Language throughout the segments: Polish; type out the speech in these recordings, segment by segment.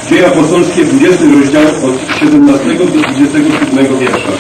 Dzieje apostolskie w 20 rozdziale od 17 do 27 wiersza.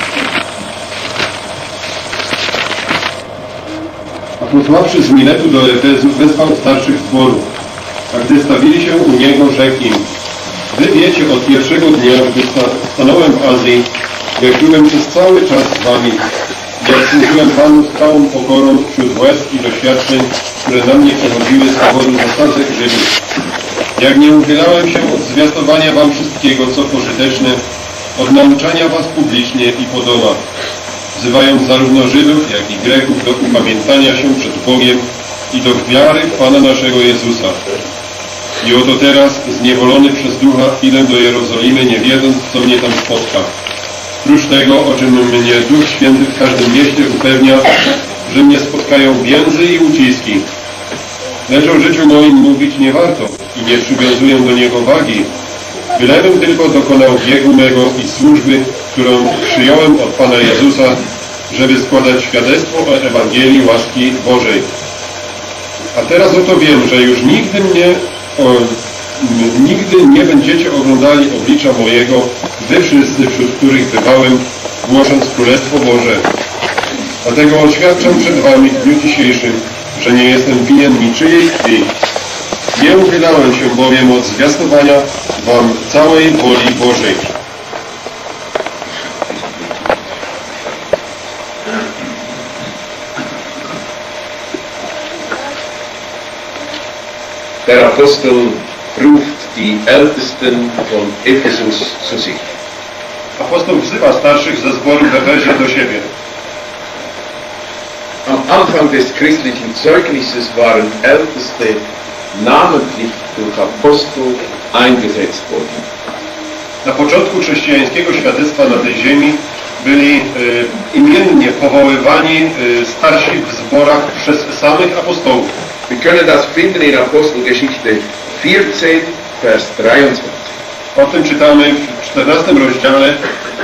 A posławszy z Miletu do Efezu, wezwał starszych zborów. A gdy stawili się u niego, rzekł im: wy wiecie od pierwszego dnia, gdy stanąłem w Azji, jak byłem przez cały czas z wami, jak służyłem Panu z całą pokorą wśród łez i doświadczeń, które na mnie przechodziły z powodu zasadzek Żydów. Jak nie uchylałem się od zwiastowania wam wszystkiego, co pożyteczne, od nauczania was publicznie i po domach, wzywając zarówno Żydów, jak i Greków do upamiętania się przed Bogiem i do wiary w Pana naszego Jezusa. I oto teraz, zniewolony przez Ducha, idę do Jerozolimy, nie wiedząc, co mnie tam spotka. Prócz tego, o czym mnie Duch Święty w każdym mieście upewnia, że mnie spotkają więzy i uciski. Lecz o życiu moim mówić nie warto i nie przywiązuję do niego wagi, bylebym tylko dokonał biegu mego i służby, którą przyjąłem od Pana Jezusa, żeby składać świadectwo o Ewangelii łaski Bożej. A teraz oto wiem, że już nigdy nie będziecie oglądali oblicza mojego, wy wszyscy, wśród których bywałem, głosząc Królestwo Boże. Dlatego oświadczam przed wami w dniu dzisiejszym, że nie jestem winien niczyjej krwi. Nie uchylałem się bowiem od zwiastowania wam całej woli Bożej. Der Apostel ruft die Ältesten von Ephesus zu sich. Apostoł wzywa starszych ze zboru w Efezie do siebie. Am Anfang des christlichen Zeugnisses waren Älteste namentlich durch Apostel eingesetzt worden. Na początku chrześcijańskiego świadectwa na tej ziemi byli imiennie powoływani starsi w zborach przez samych apostołów. Wir können das finden in Apostelgeschichte 14, Vers 23. O tym czytamy w 14 rozdziale,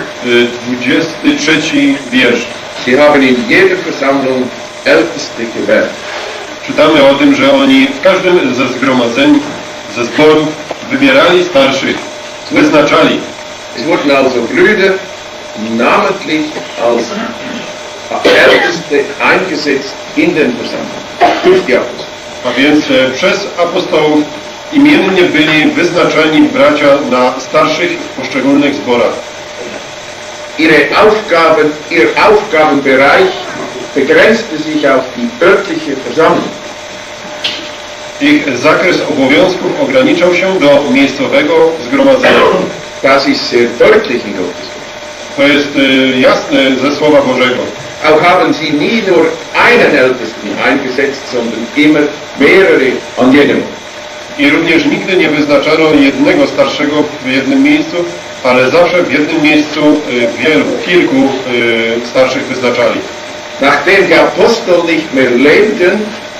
23 wiersz. Sie haben in jeder Versammlung Älteste gewählt. Czytamy o tym, że oni w każdym ze zgromadzeń, ze zborów wybierali starszych, wyznaczali. Es wurden also Brüder namentlich als Älteste eingesetzt in den Versammlungen durch die Apostel. A więc przez apostołów imiennie byli wyznaczeni bracia na starszych w poszczególnych zborach. Ihr Aufgabenbereich begrenzte sich auf die örtliche Versammlung. Ich zakres obowiązków ograniczał się do miejscowego zgromadzenia. Das ist sehr deutlich in Gottes Wort. To jest jasne ze Słowa Bożego. Auch haben sie nie nur einen Ältesten eingesetzt, sondern immer mehrere an jenem Ort. I również nigdy nie wyznaczano jednego starszego w jednym miejscu, ale zawsze w jednym miejscu kilku starszych wyznaczali. Nachdem die Apostel nicht mehr lebten,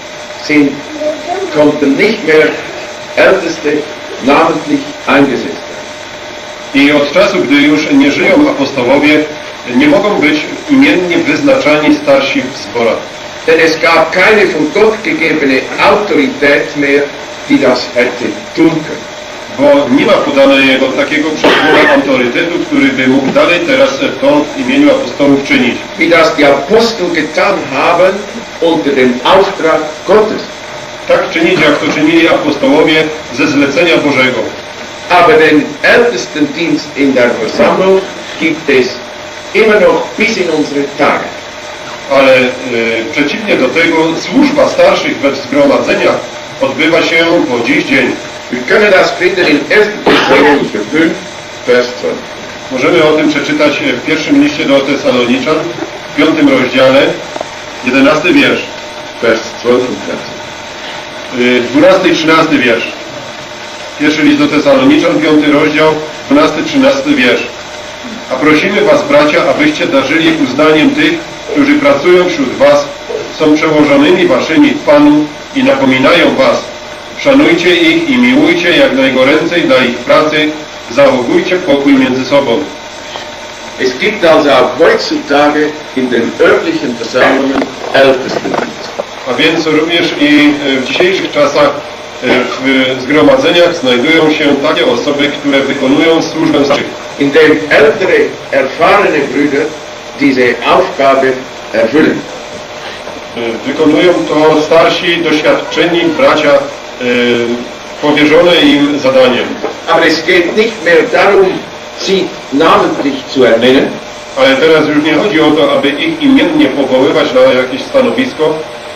konnten nicht mehr Älteste namentlich eingesetzt werden. I od czasu, gdy już nie żyją apostołowie, nie mogą być imiennie wyznaczani starsi w zborach. Denn es gab keine von Gott gegebene Autorität mehr, die das hätte tun können. Bo nie ma podanego takiego przez Boga autorytetu, który by mógł dalej teraz to w imieniu apostołów czynić. Wie das die Apostel getan haben unter dem Auftrag Gottes. Tak czynić, jak to czynili apostołowie ze zlecenia Bożego. Aber den Ältestendienst in der Versammlung gibt es immer noch bis in unsere Tage. Ale przeciwnie do tego, służba starszych we zgromadzeniach odbywa się po dziś dzień. Wir können das finden in 1. Thessalonicher 5, Vers 12. Możemy o tym przeczytać w pierwszym liście do Tesaloniczan, w 5 rozdziale, 11 wiersz. Vers 12 und 13. 12 i 13 wiersz. Pierwszy list do Tesaloniczan, 5 rozdział, 12-13 wiersz. A prosimy was, bracia, abyście darzyli uznaniem tych, którzy pracują wśród was, są przełożonymi waszymi w Panu i napominają was. Szanujcie ich i miłujcie jak najgoręcej dla ich pracy, zachowujcie pokój między sobą. Es gibt also auch heutzutage in den örtlichen Versammlungen Ältestendienst. A więc również i w dzisiejszych czasach w zgromadzeniach znajdują się takie osoby, które wykonują służbę starszych. Indem ältere, erfahrene Brüder diese Aufgabe erfüllen. Wykonują to starsi, doświadczeni bracia, powierzone im zadaniem. Aber es geht nicht mehr darum, sie namentlich zu ernennen, Ale teraz już nie chodzi o to, aby ich imiennie powoływać na jakieś stanowisko,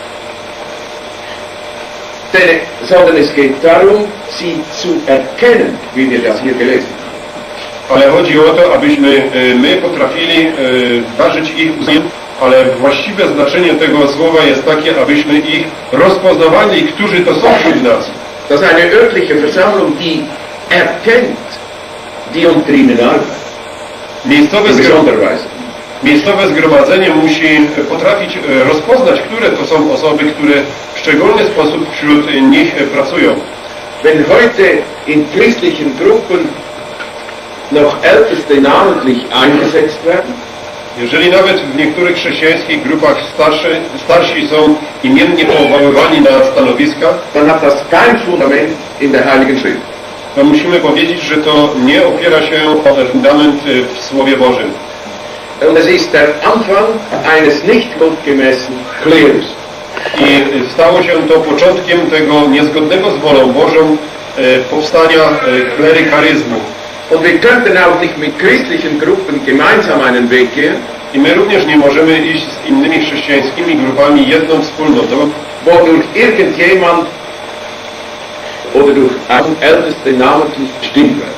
sondern es geht darum, sie zu erkennen, wie wir das hier gelesen haben. ale chodzi o to, abyśmy my potrafili ważyć ich uznaniem, ale właściwe znaczenie tego słowa jest takie, abyśmy ich rozpoznawali, którzy to są wśród nas. Das ist eine örtliche Versammlung, die erkennt, die unter ihnen arbeiten. Miejscowe zgromadzenie musi potrafić rozpoznać, które to są osoby, które w szczególny sposób wśród nich pracują. Wenn heute in christlichen Gruppen noch Älteste namentlich eingesetzt werden, jeżeli nawet w niektórych chrześcijańskich grupach starsi są imiennie powoływani na stanowiska, dann hat das kein Fundament in der Heiligen Schrift. to musimy powiedzieć, że to nie opiera się o fundament w Słowie Bożym. Und es ist der Anfang eines nicht gottgemäßen Klerus. I stało się to początkiem tego niezgodnego z wolą Bożą powstania klerykaryzmu. Und wir könnten auch nicht mit christlichen Gruppen gemeinsam einen Weg gehen, I my również nie możemy iść z innymi chrześcijańskimi grupami jedną wspólnotą, wo durch irgendjemand oder durch Älteste namentlich bestimmt werden.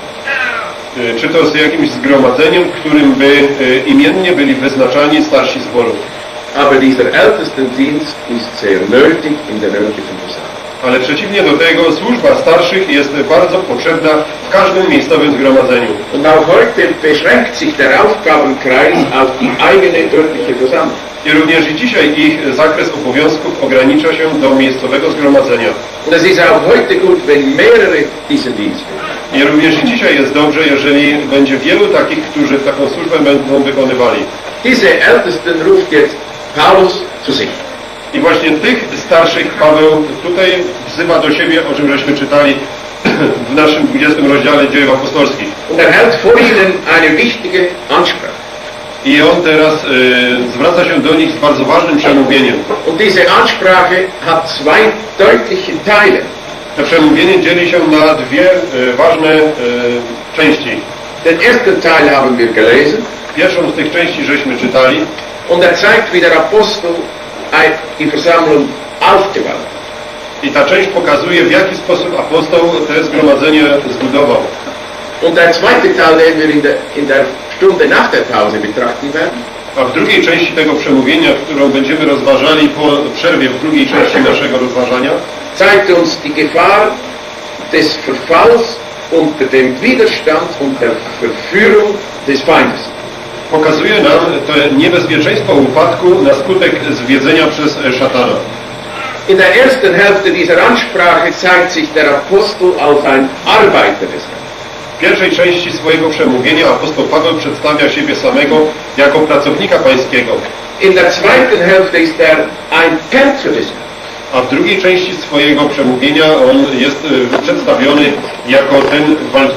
czy to z jakimś zgromadzeniem, w którym by imiennie byli wyznaczani starsi zboru. Aber dieser Ältestendienst ist sehr nötig in der örtlichen Versammlung. Ale przeciwnie do tego, służba starszych jest bardzo potrzebna w każdym miejscowym zgromadzeniu. Und auch heute beschränkt sich der Aufgabenkreis auf die eigene örtliche Versammlung. I również i dzisiaj ich zakres obowiązków ogranicza się do miejscowego zgromadzenia. Und es ist auch heute gut, wenn mehrere diesen Dienst tun. I również i dzisiaj jest dobrze, jeżeli będzie wielu takich, którzy taką służbę będą wykonywali. Diese Ältesten ruft jetzt Paulus zu sich. I właśnie tych starszych Paweł tutaj wzywa do siebie, o czym żeśmy czytali w naszym 20 rozdziale Dziejów Apostolskich. Und hält vor ihnen eine wichtige Ansprache. I on teraz zwraca się do nich z bardzo ważnym przemówieniem. Und diese Ansprache hat zwei deutliche Teile. To przemówienie dzieli się na dwie ważne części. Den ersten Teil haben wir gelesen. Pierwszą z tych części żeśmy czytali. Und zeigt, wie der Apostel die Versammlung aufgebaut hat. I ta część pokazuje, w jaki sposób apostoł to zgromadzenie zbudował. Und der zweite Teil, den wir in der Stunde nach der Pause betrachten werden, A w drugiej części tego przemówienia, którą będziemy rozważali po przerwie w drugiej części naszego rozważania, zeigt uns die Gefahr des Verfalls unter dem Widerstand und der Verführung des Feindes. pokazuje nam to niebezpieczeństwo upadku na skutek zwiedzenia przez szatana. In der ersten Hälfte dieser Ansprache zeigt sich der Apostel als ein Arbeiter des Herrn. W pierwszej części swojego przemówienia apostoł Paweł przedstawia siebie samego jako pracownika pańskiego, In der zweiten Hälfte ist ein Kämpfer des Herrn. a w drugiej części swojego przemówienia on jest przedstawiony jako ten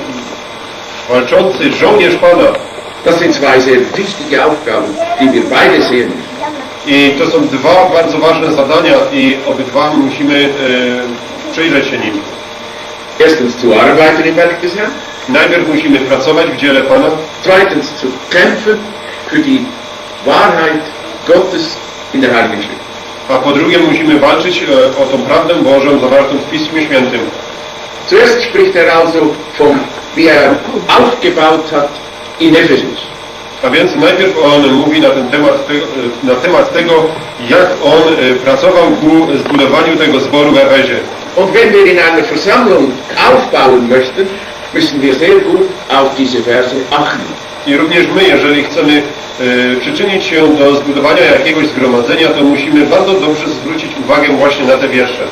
walczący żołnierz Pana. Das sind zwei sehr wichtige Aufgaben, die wir beide sehen müssen. I to są dwa bardzo ważne zadania i obydwa musimy przyjrzeć się nim. Erstens zu arbeiten im Werk des Herrn. Najpierw musimy pracować w dziele Pana, Zweitens zu kämpfen für die Wahrheit Gottes in der Heiligen Schrift. a po drugie musimy walczyć o tą prawdę Bożą zawartą w Pismie Świętym. Zuerst spricht also von, wie aufgebaut hat in Ephesus. A więc najpierw on mówi na temat tego, jak on pracował ku zbudowaniu tego zboru w Efezie. Und wenn wir in einer Versammlung aufbauen möchten, müssen wir sehr gut auf diese Verse achten. I również my, jeżeli chcemy przyczynić się do zbudowania jakiegoś zgromadzenia, to musimy bardzo dobrze zwrócić uwagę właśnie na te wiersze.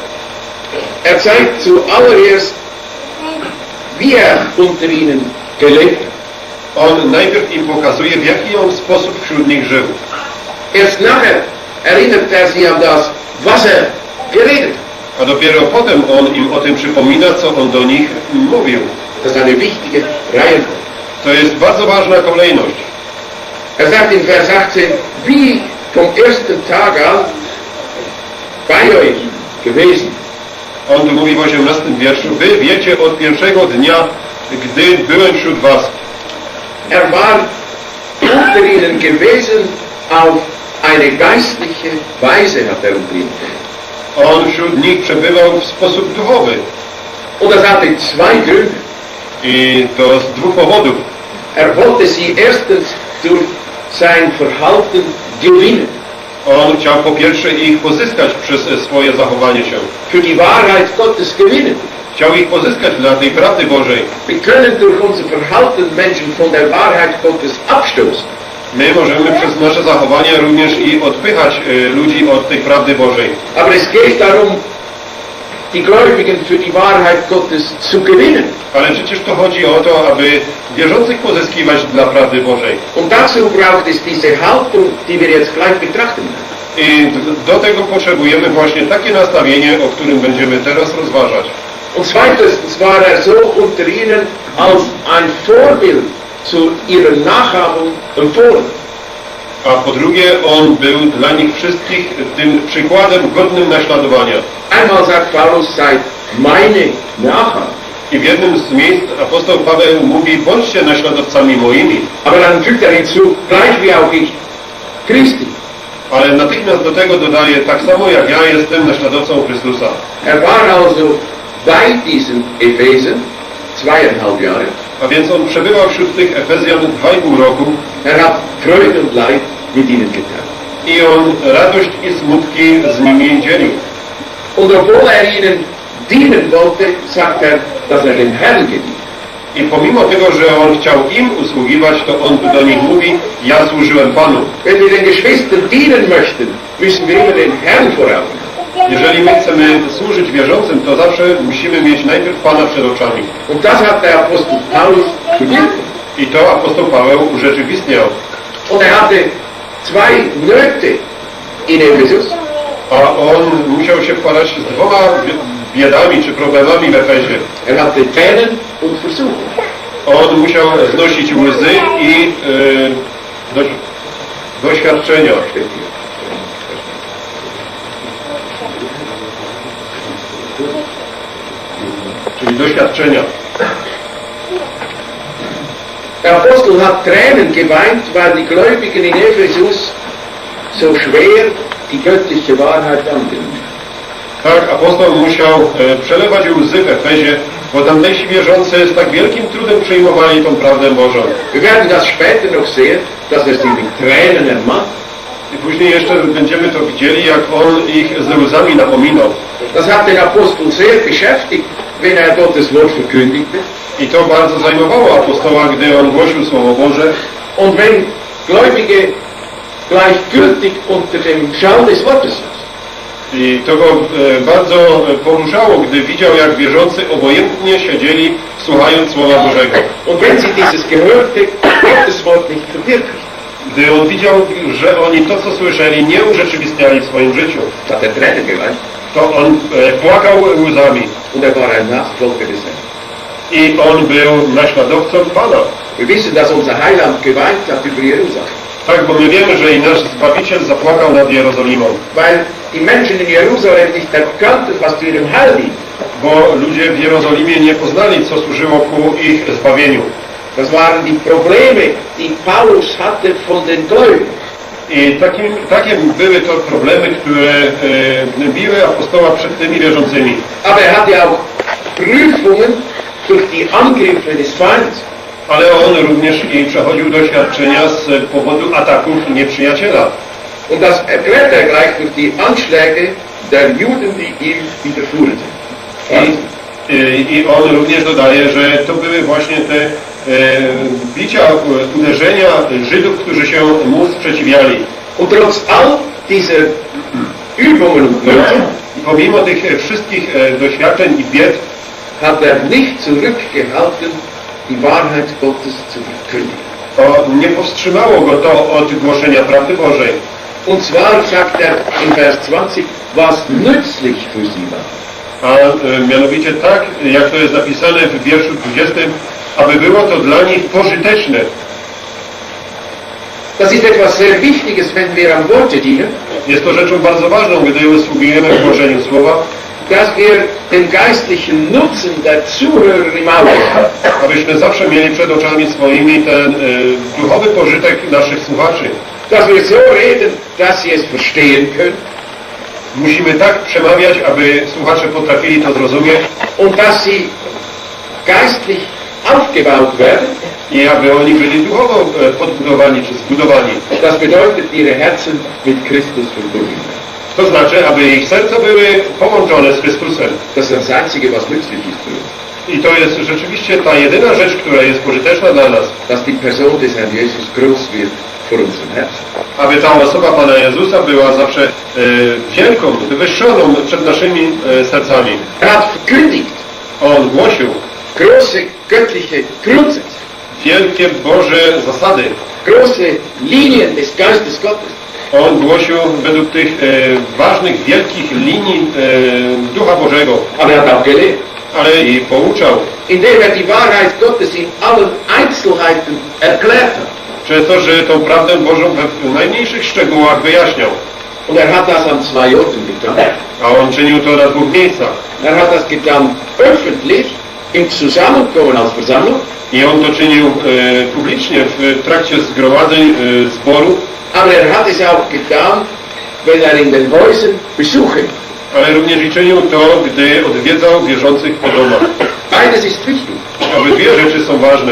Zeigt zuallererst, wie unter ihnen gelebt hat. On najpierw im pokazuje, w jaki on sposób wśród nich żył. Erst nachher erinnert sie an das, was geredet hat. A dopiero potem on im o tym przypomina, co on do nich mówił. Das ist eine wichtige Reihenfolge. To jest bardzo ważna kolejność. Sagt in Vers 18, wie vom ersten Tag an bei euch gewesen. On tu mówi w 18 wierszu, wy wiecie od pierwszego dnia, gdy byłem wśród was. War unter ihnen gewesen auf eine geistliche Weise, hat unter ihnen. On wśród nich przebywał w sposób duchowy. Und das hatte zwei Gründe. I to z dwóch powodów. Wollte sie erstens durch sein Verhalten gewinnen. On chciał po pierwsze ich pozyskać przez swoje zachowanie się. Für die Wahrheit Gottes gewinnen. Chciał ich pozyskać dla tej prawdy Bożej. Wir können durch unser Verhalten Menschen von der Wahrheit Gottes abstoßen. My możemy przez nasze zachowanie również i odpychać ludzi od tej prawdy Bożej. Aber es geht darum, die Gläubigen für die Wahrheit Gottes zu gewinnen. Ale przecież to chodzi o to, aby wierzących pozyskiwać dla prawdy Bożej. Und dazu braucht es diese Haltung, die wir jetzt gleich betrachten. I do tego potrzebujemy właśnie takie nastawienie, o którym będziemy teraz rozważać. Und zweitens war so unter ihnen als ein Vorbild zu ihrer Nachahmung empfohlen. A po drugie, on był dla nich wszystkich tym przykładem godnym naśladowania. Einmal sagt Paulus, seid meine Nachahmer. I w jednym z miejsc apostoł Paweł mówi, bądźcie naśladowcami moimi. Aber dann fügt hinzu, gleich wie auch ich, Christi. Ale natychmiast do tego dodaje, tak samo jak ja jestem naśladowcą Chrystusa. War also bei diesen Ephesern 2,5 Jahre. A więc on przebywał wśród tych Efezjan 2,5 roku. Hat Freude und Leid mit ihnen geteilt. I on radość i smutki z nimi dzielił. Und obwohl ihnen dienen wollte, sagt dass dem Herrn gedient. I pomimo tego, że on chciał im usługiwać, to on do nich mówi, ja służyłem Panu. Wenn wir den Geschwistern dienen möchten, müssen wir immer den Herrn vor Augen haben. Jeżeli my chcemy służyć wierzącym, to zawsze musimy mieć najpierw Pana przed oczami. Und das hat der Apostel Paulus gewirkt. I to apostoł Paweł urzeczywistniał. Und hatte zwei Nöte in Ephesus. A on musiał się wpadać z dwoma biedami czy problemami w Efezie. Hatte Tränen und Versuchung. On musiał znosić łzy i doświadczenia. Czyli doświadczenia. Der Apostel hat Tränen geweint, weil die Gläubigen in Ephesus so schwer die göttliche Wahrheit angenommen. Tak, apostoł musiał przelewać łzy w Efezie, bo tamtejsi wierzący z tak wielkim trudem przyjmowali tą prawdę Bożą. Wir werden das später noch sehen, dass sie mit Tränen ermahnt. I później jeszcze będziemy to widzieli, jak on ich z łzami napominał. Das hat den Apostel sehr beschäftigt, wenn Gottes Wort verkündigte. I to bardzo zajmowało apostoła, gdy on głosił Słowo Boże. Und wenn Gläubige gleichgültig unter dem Schall des Wortes saßen. I to go bardzo poruszało, gdy widział, jak wierzący obojętnie siedzieli, słuchając Słowa Bożego. Und wenn sie dieses gehörte, Gottes Wort nicht verwirklicht. Gdy on widział, że oni to, co słyszeli, nie urzeczywistniali w swoim życiu, Hat Tränen geweint. to on płakał łzami. Und war ein Nachfolger des Herrn. I on był naśladowcą Pana. Wir wissen, dass unser Heiland geweint hat über Jerusalem. Tak, bo my wiemy, że i nasz Zbawiciel zapłakał nad Jerozolimą. Weil die Menschen in Jerusalem nicht erkannten, was zu ihrem Heil dient. Bo ludzie w Jerozolimie nie poznali, co służyło ku ich zbawieniu. Das waren die Probleme, die Paulus hatte von den Gläubigen. I takie były to problemy, które biły apostoła przed tymi wierzącymi. Aber hatte auch Prüfungen durch die Angriffe des Feindes. Ale on również i przechodził doświadczenia z powodu ataków nieprzyjaciela. Und das erklärt gleich durch die Anschläge der Juden, die ihm widerfuhren sind. I on również dodaje, że to były właśnie te bicia, uderzenia Żydów, którzy się mu sprzeciwiali. Und trotz all dieser Übungen und Nöte, pomimo tych wszystkich doświadczeń i bied, hat nicht zurückgehalten, die Wahrheit Gottes zu verkündigen. To nie powstrzymało go to od głoszenia prawdy Bożej. Und zwar sagt in Vers 20, was nützlich für sie war. a mianowicie tak, jak to jest napisane w wierszu 20, aby było to dla nich pożyteczne. Das ist etwas sehr Wichtiges, wenn wir am Worte dienen. Jest to rzeczą bardzo ważną, gdy usługujemy w głoszeniu słowa, dass wir den geistlichen Nutzen der Zuhörer im Auge haben. Abyśmy zawsze mieli przed oczami swoimi ten duchowy pożytek naszych słuchaczy. Dass wir so reden, dass sie es verstehen können. Musimy tak przemawiać, aby słuchacze potrafili to zrozumieć. Und dass sie geistlich aufgebaut werden. I aby oni byli duchowo podbudowani czy zbudowani. Das bedeutet, ihre Herzen mit Christus verbunden. To znaczy, aby ich serca były połączone z Chrystusem. Das ist das Einzige, was nützlich ist für uns. I to jest rzeczywiście ta jedyna rzecz, która jest pożyteczna dla nas. Dass die Person des Herrn Jesus groß wird vor unserem Herzen. Aby ta osoba Pana Jezusa była zawsze wielką, wywyższoną przed naszymi sercami. Hat verkündigt. On głosił Große göttliche Grundsätze. wielkie Boże zasady. Große Linien des Geistes Gottes. On głosił według tych ważnych, wielkich linii Ducha Bożego. Aber er hat auch gelehrt. Ale i pouczał. Indem die Wahrheit Gottes in allen Einzelheiten erklärt hat. Przez to, że tą prawdę Bożą w najmniejszych szczegółach wyjaśniał. Und er hat das an zwei Orten getan. A on czynił to na dwóch miejscach. Er hat das getan öffentlich im Zusammenkommen als Versammlung. I on to czynił publicznie w trakcie zgromadzeń zboru. Aber er hat es auch getan, wenn er in den Häusern Besuche. Ale również i czynił to, gdy odwiedzał wierzących po domach. Beides ist wichtig. Obydwie rzeczy są ważne.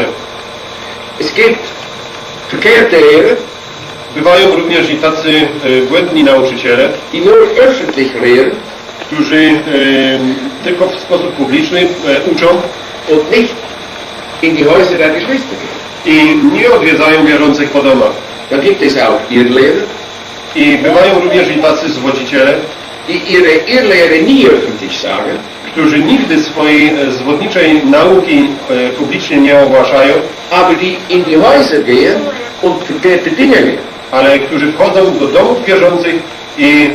Es gibt verkehrte Lehrer, Bywają również i tacy błędni nauczyciele, die nur öffentlich lehren którzy tylko w sposób publiczny uczą und nicht in die Häuser der Geschwister gehen. i nie odwiedzają wierzących po domach. Dann gibt es auch Irrlehrer, I bywają również i tacy zwodziciele, die ihre Irrlehre nie öffentlich sagen, którzy nigdy swojej zwodniczej nauki publicznie nie ogłaszają, aber die in die Häuser gehen und verkehrte Dinge lehren. ale którzy wchodzą do domów wierzących i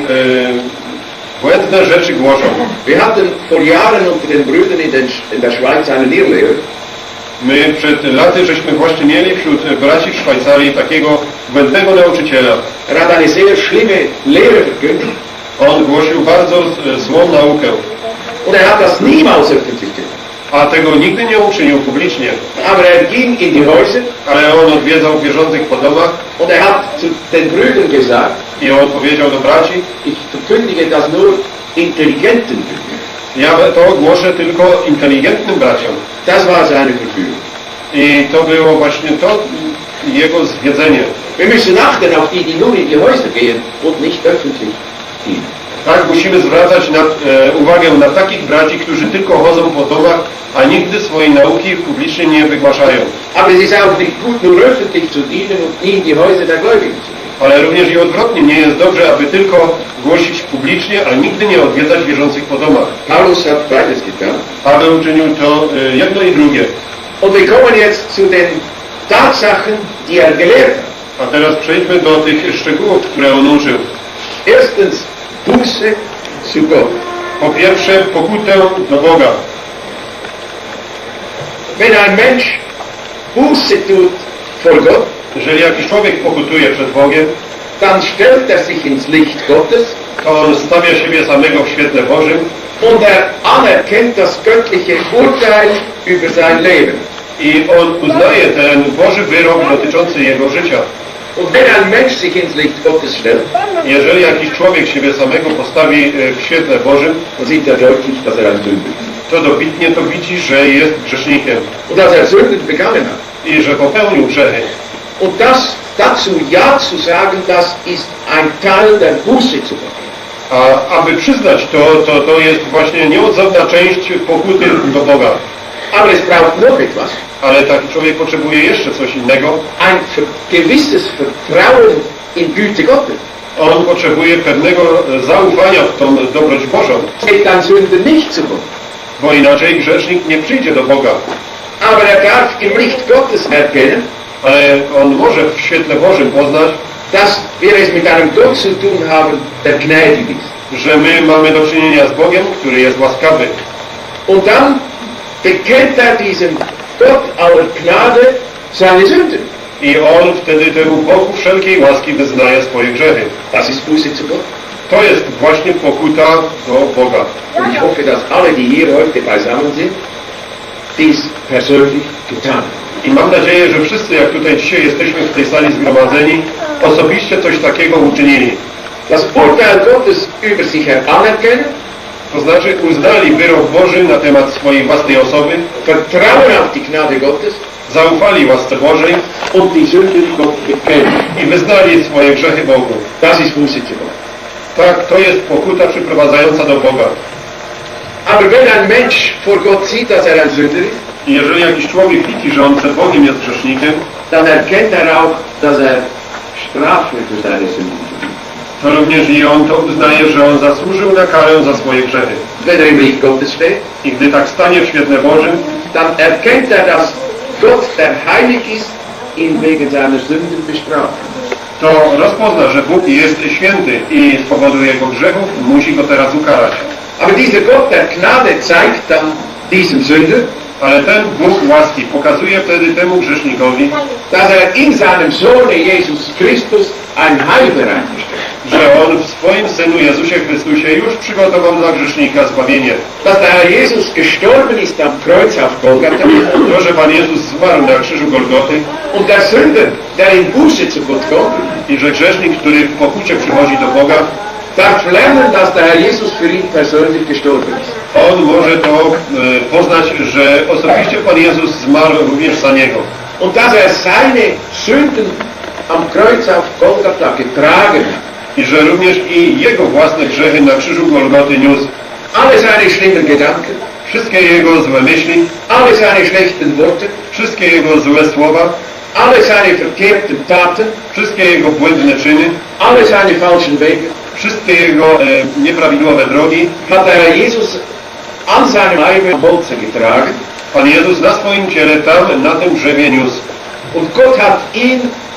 błędne rzeczy głoszą. Wir hatten vor Jahren unter den Brüdern in der Schweiz einen Irrlehrer. My przed laty żeśmy właśnie mieli wśród braci w Szwajcarii takiego błędnego nauczyciela. Er hat eine sehr schlimme Lehre verkündigt. On głosił bardzo złą naukę, Und er hat das niemals öffentlich getan. a tego nigdy nie uczynił publicznie. Aber er ging in die Häuser Ale on odwiedzał wierzących po domach und er hat zu den Brüdern gesagt, i on powiedział do braci: ich verkündige das nur intelligenten Brüdern. ja to głoszę tylko inteligentnym braciom. Das war seine Verführung. I to było właśnie to jego zwiedzenie. Wir müssen achten auf die, die nur in die Häuser gehen und nicht öffentlich dienen. Tak, musimy zwracać uwagę na takich braci, którzy tylko chodzą po domach, a nigdy swojej nauki publicznie nie wygłaszają. Aber es ist auch nicht gut, nur öffentlich zu dienen und nie in die Häuser der Gläubigen zu gehen. Ale również i odwrotnie, nie jest dobrze, aby tylko głosić publicznie, a nigdy nie odwiedzać wierzących po domach. Paulus hat beides getan. Paweł uczynił to jedno i drugie. Und wir kommen jetzt zu den Tatsachen, die er gelehrt hat. A teraz przejdźmy do tych szczegółów, które on uczył. Erstens, Buße zu Gott. Po pierwsze, pokutę do Boga. Wenn ein Mensch Buße tut vor Gott, Jeżeli jakiś człowiek pokutuje przed Bogiem, dann stellt er sich ins Licht Gottes to on stawia siebie samego w świetle Bożym und er anerkennt das göttliche Urteil über sein Leben. i on uznaje ten Boży wyrok dotyczący jego życia. Und wenn ein Mensch sich ins Licht Gottes stellt, Jeżeli jakiś człowiek siebie samego postawi w świetle Bożym, dann sieht er deutlich, dass er ein Sünder ist. to dobitnie to widzi, że jest grzesznikiem Und dass er Sünden begangen hat. i że popełnił grzechy. Und dazu Ja zu sagen, das ist ein Teil der Buße zu Gott. A aby przyznać to jest właśnie nieodzowna część pokuty do Boga. Aber es braucht noch etwas. Ale taki człowiek potrzebuje jeszcze coś innego. Ein gewisses Vertrauen in Güte Gottes. On potrzebuje pewnego zaufania w tą dobroć Bożą, Geht ein Sünder nicht zu Gott. bo inaczej grzesznik nie przyjdzie do Boga. Aber er darf im Licht Gottes erkennen, Ale on może w świetle Bożym poznać, dass wir es mit einem Gott zu tun haben, der gnädig ist. że my mamy do czynienia z Bogiem, który jest łaskawy. Und dann bekennt diesem Gott aller Gnade seine Sünden. I on wtedy temu Bogu wszelkiej łaski wyznaje swoje grzechy. Das ist Buße zu Gott. To jest właśnie pokuta do Boga. Und ich hoffe, dass alle, die hier heute beisammen sind, dies persönlich getan haben. I mam nadzieję, że wszyscy, jak tutaj dzisiaj jesteśmy w tej sali zgromadzeni, osobiście coś takiego uczynili. Das Urteil Gottes über sich anerkennen, To znaczy uznali wyrok Boży na temat swojej własnej osoby, vertrauen auf die Gnade Gottes zaufali łasce Bożej und die Sünden Gott bekennen. i wyznali swoje grzechy Bogu. Das ist Buße zu Gott. Tak, to jest pokuta przyprowadzająca do Boga. Aber wenn ein Mensch vor Gott sieht, dass ein Sünder ist, I jeżeli jakiś człowiek widzi, że on przed Bogiem jest grzesznikiem, dann erkennt auch, dass Strafe für seine Sünden verdient. to również i on to uznaje, że on zasłużył na karę za swoje grzechy. Wenn im Licht Gottes steht, I gdy tak stanie w świetle Bożym, dann erkennt dass Gott, der heilig ist, ihn wegen seiner Sünden bestraft. to rozpozna, że Bóg jest święty i z powodu jego grzechów musi go teraz ukarać. Aber dieser Gott der Gnade zeigt dann diesem Sünder, Ale ten Bóg łaski pokazuje wtedy temu grzesznikowi, dass in seinem Sohne Jesus Christus ein Heil bereitgestellt hat. że on w swoim Synu Jezusie Chrystusie już przygotował dla grzesznika zbawienie. Dass der Herr Jesus gestorben ist am Kreuz auf Golgatha To, że Pan Jezus zmarł na krzyżu Golgoty und der Sünder, der in Buße zu Gott kommt, i że grzesznik, który w pokucie przychodzi do Boga, darf lernen, dass der Herr Jesus für ihn persönlich gestorben ist. on może to poznać, że osobiście Pan Jezus zmarł również za niego. Und dass seine Sünden am Kreuz auf Golgatha getragen hat. I że również i jego własne grzechy na krzyżu Golgoty niósł. Alle seine schlimmen Gedanken, Wszystkie jego złe myśli, alle seine schlechten Worte, wszystkie jego złe słowa, alle seine verkehrten Taten, wszystkie jego błędne czyny, alle seine falschen Wege, wszystkie jego nieprawidłowe drogi, hat der Herr Jesus an seinem Leibe am Holze getragen. Pan Jezus na swoim ciele tam, na tym drzewie niósł. Und Gott hat ihn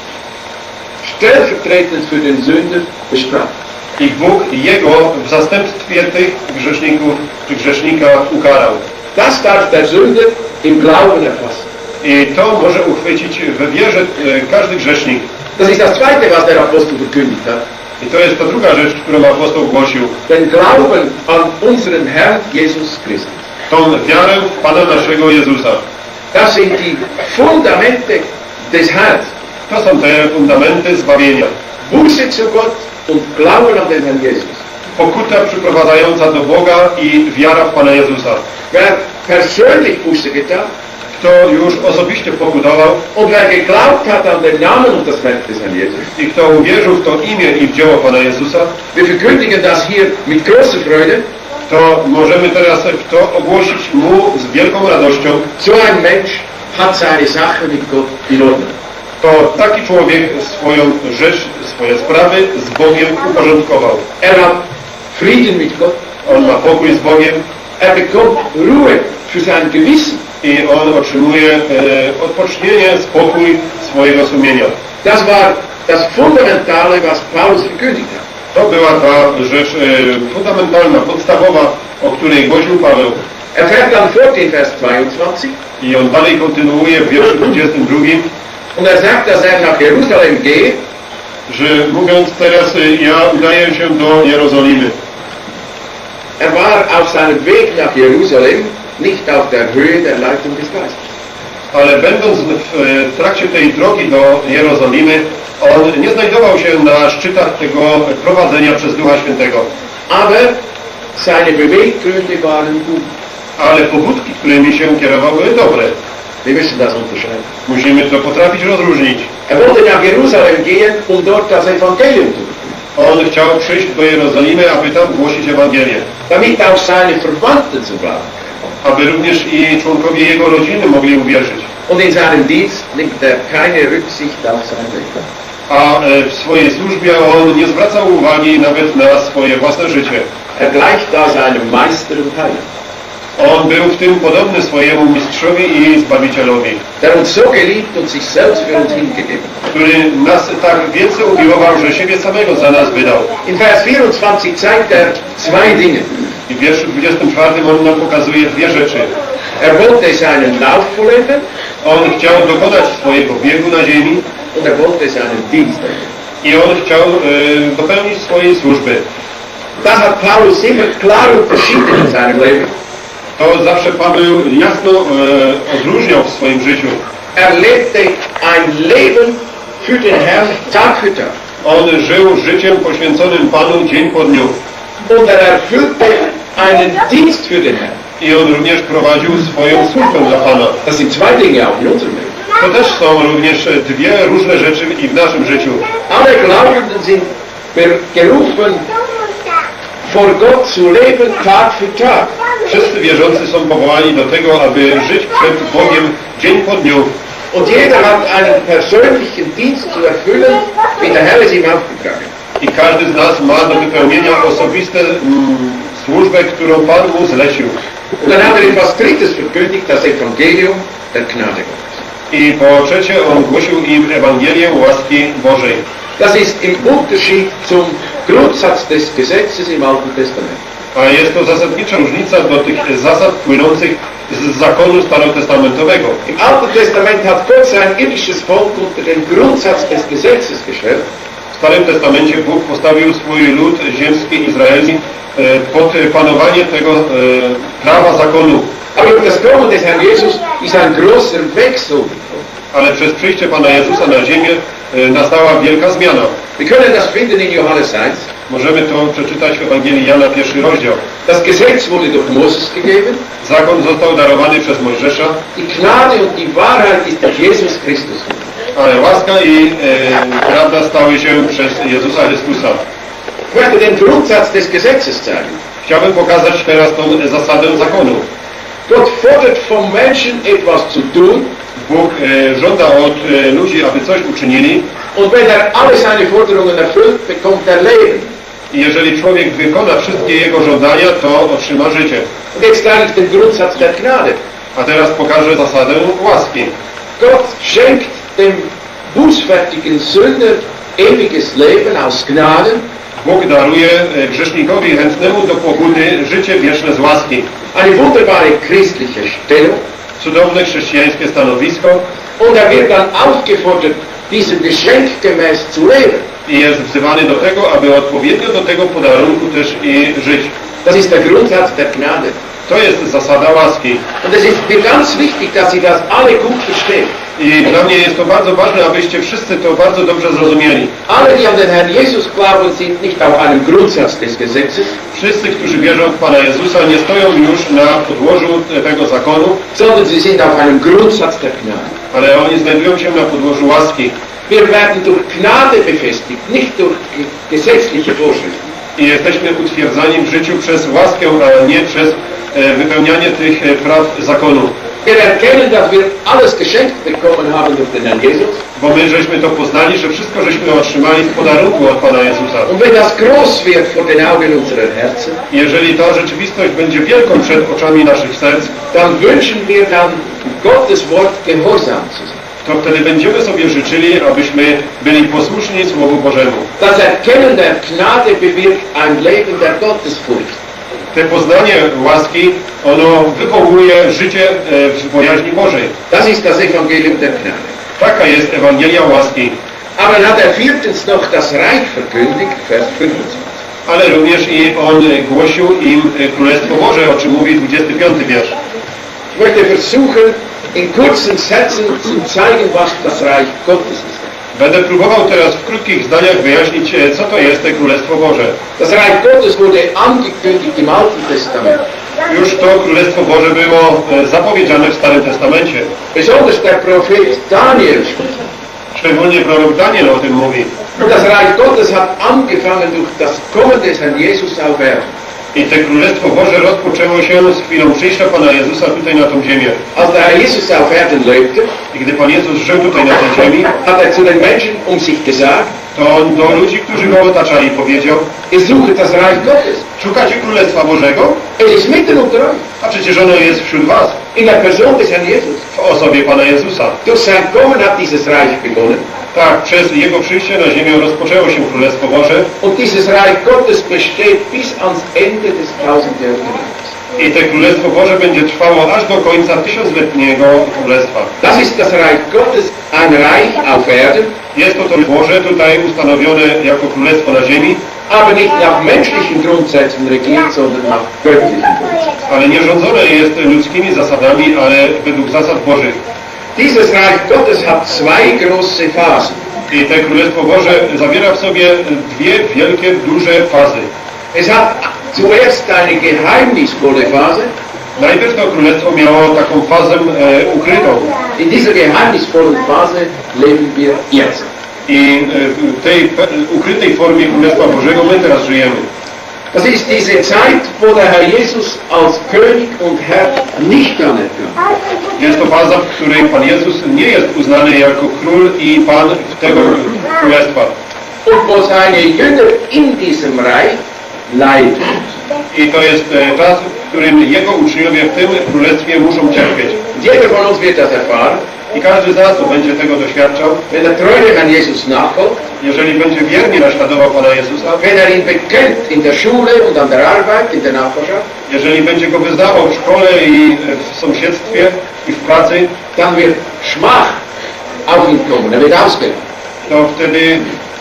stellvertretend für den Sünder bestraft. I Bóg jego w zastępstwie tych grzeszników, czy grzesznika ukarał. Das darf der Sünder im Glauben erfassen. I to może uchwycić we wierze każdy grzesznik. Das ist das Zweite, was der Apostel verkündigt hat. I to jest ta druga rzecz, którą apostoł głosił. Den Glauben an unseren Herrn Jesus Christus. Tą wiarę w Pana naszego Jezusa. Das sind die Fundamente des Heils. To są te fundamenty zbawienia. Buße zu Gott und Glauben an den Herrn Jesus. Pokuta przyprowadzająca do Boga i wiara w Pana Jezusa. Wer persönlich Buße getan Kto już osobiście pokutował und wer geglaubt hat an den Namen und das Werk des Herrn Jesus. i kto uwierzył w to imię i w dzieło Pana Jezusa, Wir verkündigen das hier mit großer Freude. to możemy teraz to ogłosić Mu z wielką radością. So ein Mensch hat seine Sache mit Gott in Ordnung. To taki człowiek swoją rzecz, swoje sprawy z Bogiem uporządkował. Hat Frieden mit Gott. On ma pokój z Bogiem Bekommt Ruhe für sein Gewissen. i on otrzymuje odpocznienie, spokój swojego sumienia. Das war das Fundamentale, was Paulus verkündigt hat. To była ta rzecz fundamentalna, podstawowa, o której głosił Paweł. Fährt dann fort in Vers 22 I on dalej kontynuuje w wierszu 22, und sagt, dass nach Jerusalem gehe, że mówiąc teraz, ja udaję się do Jerozolimy. war auf seinem Weg nach Jerusalem nicht auf der Höhe der Leitung des Geistes. Ale będąc w trakcie tej drogi do Jerozolimy, on nie znajdował się na szczytach tego prowadzenia przez Ducha Świętego. Aber seine Beweggründe waren gut. Ale pobudki, którymi się kierował, były dobre. Wir müssen das unterscheiden. Musimy to potrafić rozróżnić. Wollte nach Jerusalem gehen, dort das Evangelium zu verkünden. On chciał przyjść do Jerozolimy, aby tam głosić Ewangelię. Damit auch seine Verwandten zu glauben. Aby również i członkowie jego rodziny mogli uwierzyć. Und in seinem Dienst nimmt keine Rücksicht auf sein Leben. A w swojej służbie on nie zwracał uwagi nawet na swoje własne życie. Gleicht da seinem Meister und Heiland. On był w tym podobny swojemu mistrzowi i Zbawicielowi, der uns so geliebt und sich selbst für uns hingegeben hat. który nas tak wielce umiłował, że siebie samego za nas wydał. In Vers 24 zeigt er zwei Dinge. I w wierszu 24 on nam pokazuje dwie rzeczy. Er wollte seinen Lauf vollenden On chciał dokonać swojego biegu na ziemi und er wollte seinen Dienst erfüllen. i on chciał dopełnić swojej służby. Das hat Paulus immer klar unterschieden in seinem Leben. To zawsze Paweł jasno odróżniał w swoim życiu. Er lebte ein Leben für den Herrn Tag für Tag. On żył życiem poświęconym Panu dzień po dniu. Und er erfüllte einen Dienst für den Herrn. I on również prowadził swoją służbę dla Pana. Das sind zwei Dinge auch in unserem Leben. To też są również dwie różne rzeczy i w naszym życiu. Alle Glaubenden sind gerufen, vor Gott zu leben Tag für Tag. Wszyscy wierzący są powołani do tego, aby żyć przed Bogiem dzień po dniu. Und jeder hat einen persönlichen Dienst zu erfüllen, wie der Herr es ihm aufgetragen. I każdy z nas ma do wypełnienia osobiste służbę, którą Pan mu zlecił. Und dann hat er etwas Drittes verkündigt, das Evangelium der Gnade Gottes. I po trzecie on głosił im Ewangelię łaski Bożej. Das ist im Unterschied zum Grundsatz des Gesetzes im Alten Testament. A jest to zasadnicza różnica do tych zasad płynących z zakonu starotestamentowego. Im Alten Testament hat Gott sein irdisches Volk unter den Grundsatz des Gesetzes gestellt. W Starym Testamencie Bóg postawił swój lud ziemski Izraeli pod panowanie tego prawa zakonu. Aber durch das Kommen des Herrn Jesus ist ein großer Wechsel. Ale przez przyjście Pana Jezusa na ziemię nastała wielka zmiana. Wir können das finden in Johannes 1. Możemy to przeczytać w Ewangelii Jana, 1 rozdział. Das Gesetz wurde durch Moses gegeben. Zakon został darowany przez Mojżesza, Die Gnade und die Wahrheit ist durch Jesus Christus. ale łaska i prawda stały się przez Jezusa Chrystusa. Ich möchte den Grundsatz des Gesetzes zeigen. Chciałbym pokazać teraz tą zasadę zakonu. Gott fordert vom Menschen etwas zu tun. Bóg żąda od ludzi, aby coś uczynili. Und wenn er alle seine Forderungen erfüllt, bekommt er Leben. I jeżeli człowiek wykona wszystkie jego żądania, to otrzyma życie. Und jetzt zeige ich den Grundsatz der Gnade. A teraz pokażę zasadę łaski. Gott schenkt dem bußfertigen Sünder ewiges Leben aus Gnade. Bóg daruje grzesznikowi chętnemu do pokuty życie wieczne z łaski. Eine wunderbare christliche Stellung. Cudowne chrześcijańskie stanowisko. Und er wird dann aufgefordert, diesem Geschenk gemäß zu leben. I jest wzywany do tego, aby odpowiednio do tego podarunku też i żyć. Das ist der Grundsatz der Gnade. To jest zasada łaski. Und es ist mir ganz wichtig, dass Sie das alle gut verstehen. I dla mnie jest to bardzo ważne, abyście wszyscy to bardzo dobrze zrozumieli. Alle, die an den Herrn Jesus glauben, sind nicht auf einem Grundsatz des Gesetzes, Wszyscy, którzy wierzą w Pana Jezusa, nie stoją już na podłożu tego zakonu, sondern sie sind auf einem Grundsatz der Gnade. ale oni znajdują się na podłożu łaski. Wir werden durch Gnade befestigt, nicht durch gesetzliche Vorschriften. I jesteśmy utwierdzani w życiu przez łaskę, a nie przez wypełnianie tych praw zakonu. Wir erkennen, dass wir alles geschenkt bekommen haben durch den Herrn Jesus. Bo my żeśmy to poznali, że wszystko żeśmy otrzymali w podarunku od Pana Jezusa. Und wenn das groß wird vor den Augen unserer Herzen, Jeżeli ta rzeczywistość będzie wielką przed oczami naszych serc, dann wünschen wir dann Gottes Wort gehorsam zu sein. to wtedy będziemy sobie życzyli, abyśmy byli posłuszni Słowu Bożemu. Das Erkennen der Gnade bewirkt ein Leben der Gottesfurcht. Te poznanie łaski, ono wywołuje życie w bojaźni Bożej. Das ist das Evangelium der Gnade. Taka jest Ewangelia łaski. Aber dann hat er viertens noch das Reich verkündigt, Vers 25. Ale również i on głosił im Królestwo Boże, o czym mówi 25 wiersz. Ich möchte versuchen, in kurzen Sätzen zu zeigen, was das Reich Gottes ist. Będę próbował teraz w krótkich zdaniach wyjaśnić, co to jest to Królestwo Boże. Das Reich Gottes wurde angekündigt im Alten Testament. Już to Królestwo Boże było zapowiedziane w Starym Testamencie. Besonders der Prophet Daniel spricht. Szczególnie prorok Daniel o tym mówi. Und das Reich Gottes hat angefangen durch das Kommen des Herrn Jesus auf Erden. I te Królestwo Boże rozpoczęło się z chwilą przyjścia Pana Jezusa tutaj na tą ziemię. Als der Herr Jesus auf Erden lebte, I gdy Pan Jezus żył tutaj na tej ziemi, hat er zu den Menschen um sich gesagt, to do ludzi, którzy go otaczali, powiedział: ihr sucht das Reich Gottes. szukacie Królestwa Bożego? Es ist mitten unter euch. A przecież ono jest wśród was, In der Person des Herrn Jesus. w osobie Pana Jezusa. Durch sein Kommen hat dieses Reich begonnen. Tak, przez Jego przyjście na ziemię rozpoczęło się Królestwo Boże Und dieses Reich Gottes besteht bis ans Ende des tausendjährigen Reiches. i to Królestwo Boże będzie trwało aż do końca tysiącletniego Królestwa. Das ist das Reich Gottes, ein Reich auf Erden, Jest to Boże tutaj ustanowione jako Królestwo na ziemi, aber nicht nach menschlichen Grundsätzen regiert, sondern nach göttlichen Grundsätzen. ale nie rządzone jest ludzkimi zasadami, ale według zasad Bożych. Dieses Reich Gottes hat zwei große Phasen. I to Królestwo Boże zawiera w sobie dwie wielkie, duże fazy. Es hat zuerst eine geheimnisvolle Phase. Najpierw to Królestwo miało taką fazę ukrytą. In dieser geheimnisvollen Phase leben wir jetzt. I w tej ukrytej formie Królestwa Bożego my teraz żyjemy. Das ist diese Zeit, wo der Herr Jesus als König und Herr nicht anerkannt. Jest to faza, w której Pan Jezus nie jest uznany jako Król i Pan tego Królestwa. Und wo seine Jünger in diesem Reich leiden. I to jest czas, w którym Jego uczniowie w tym Królestwie muszą cierpieć. Jeder von uns wird das erfahren, I każdy z nas będzie tego doświadczał, wenn er treu dem Herrn Jesus nachfolgt, jeżeli będzie wiernie naśladował Pana Jezusa, wenn er ihn bekennt in der Schule und an der Arbeit, in der Nachbarschaft, jeżeli będzie Go wyznawał w szkole i w sąsiedztwie i w pracy, dann wird Schmach auf ihn kommen, er wird ausgelacht. to wtedy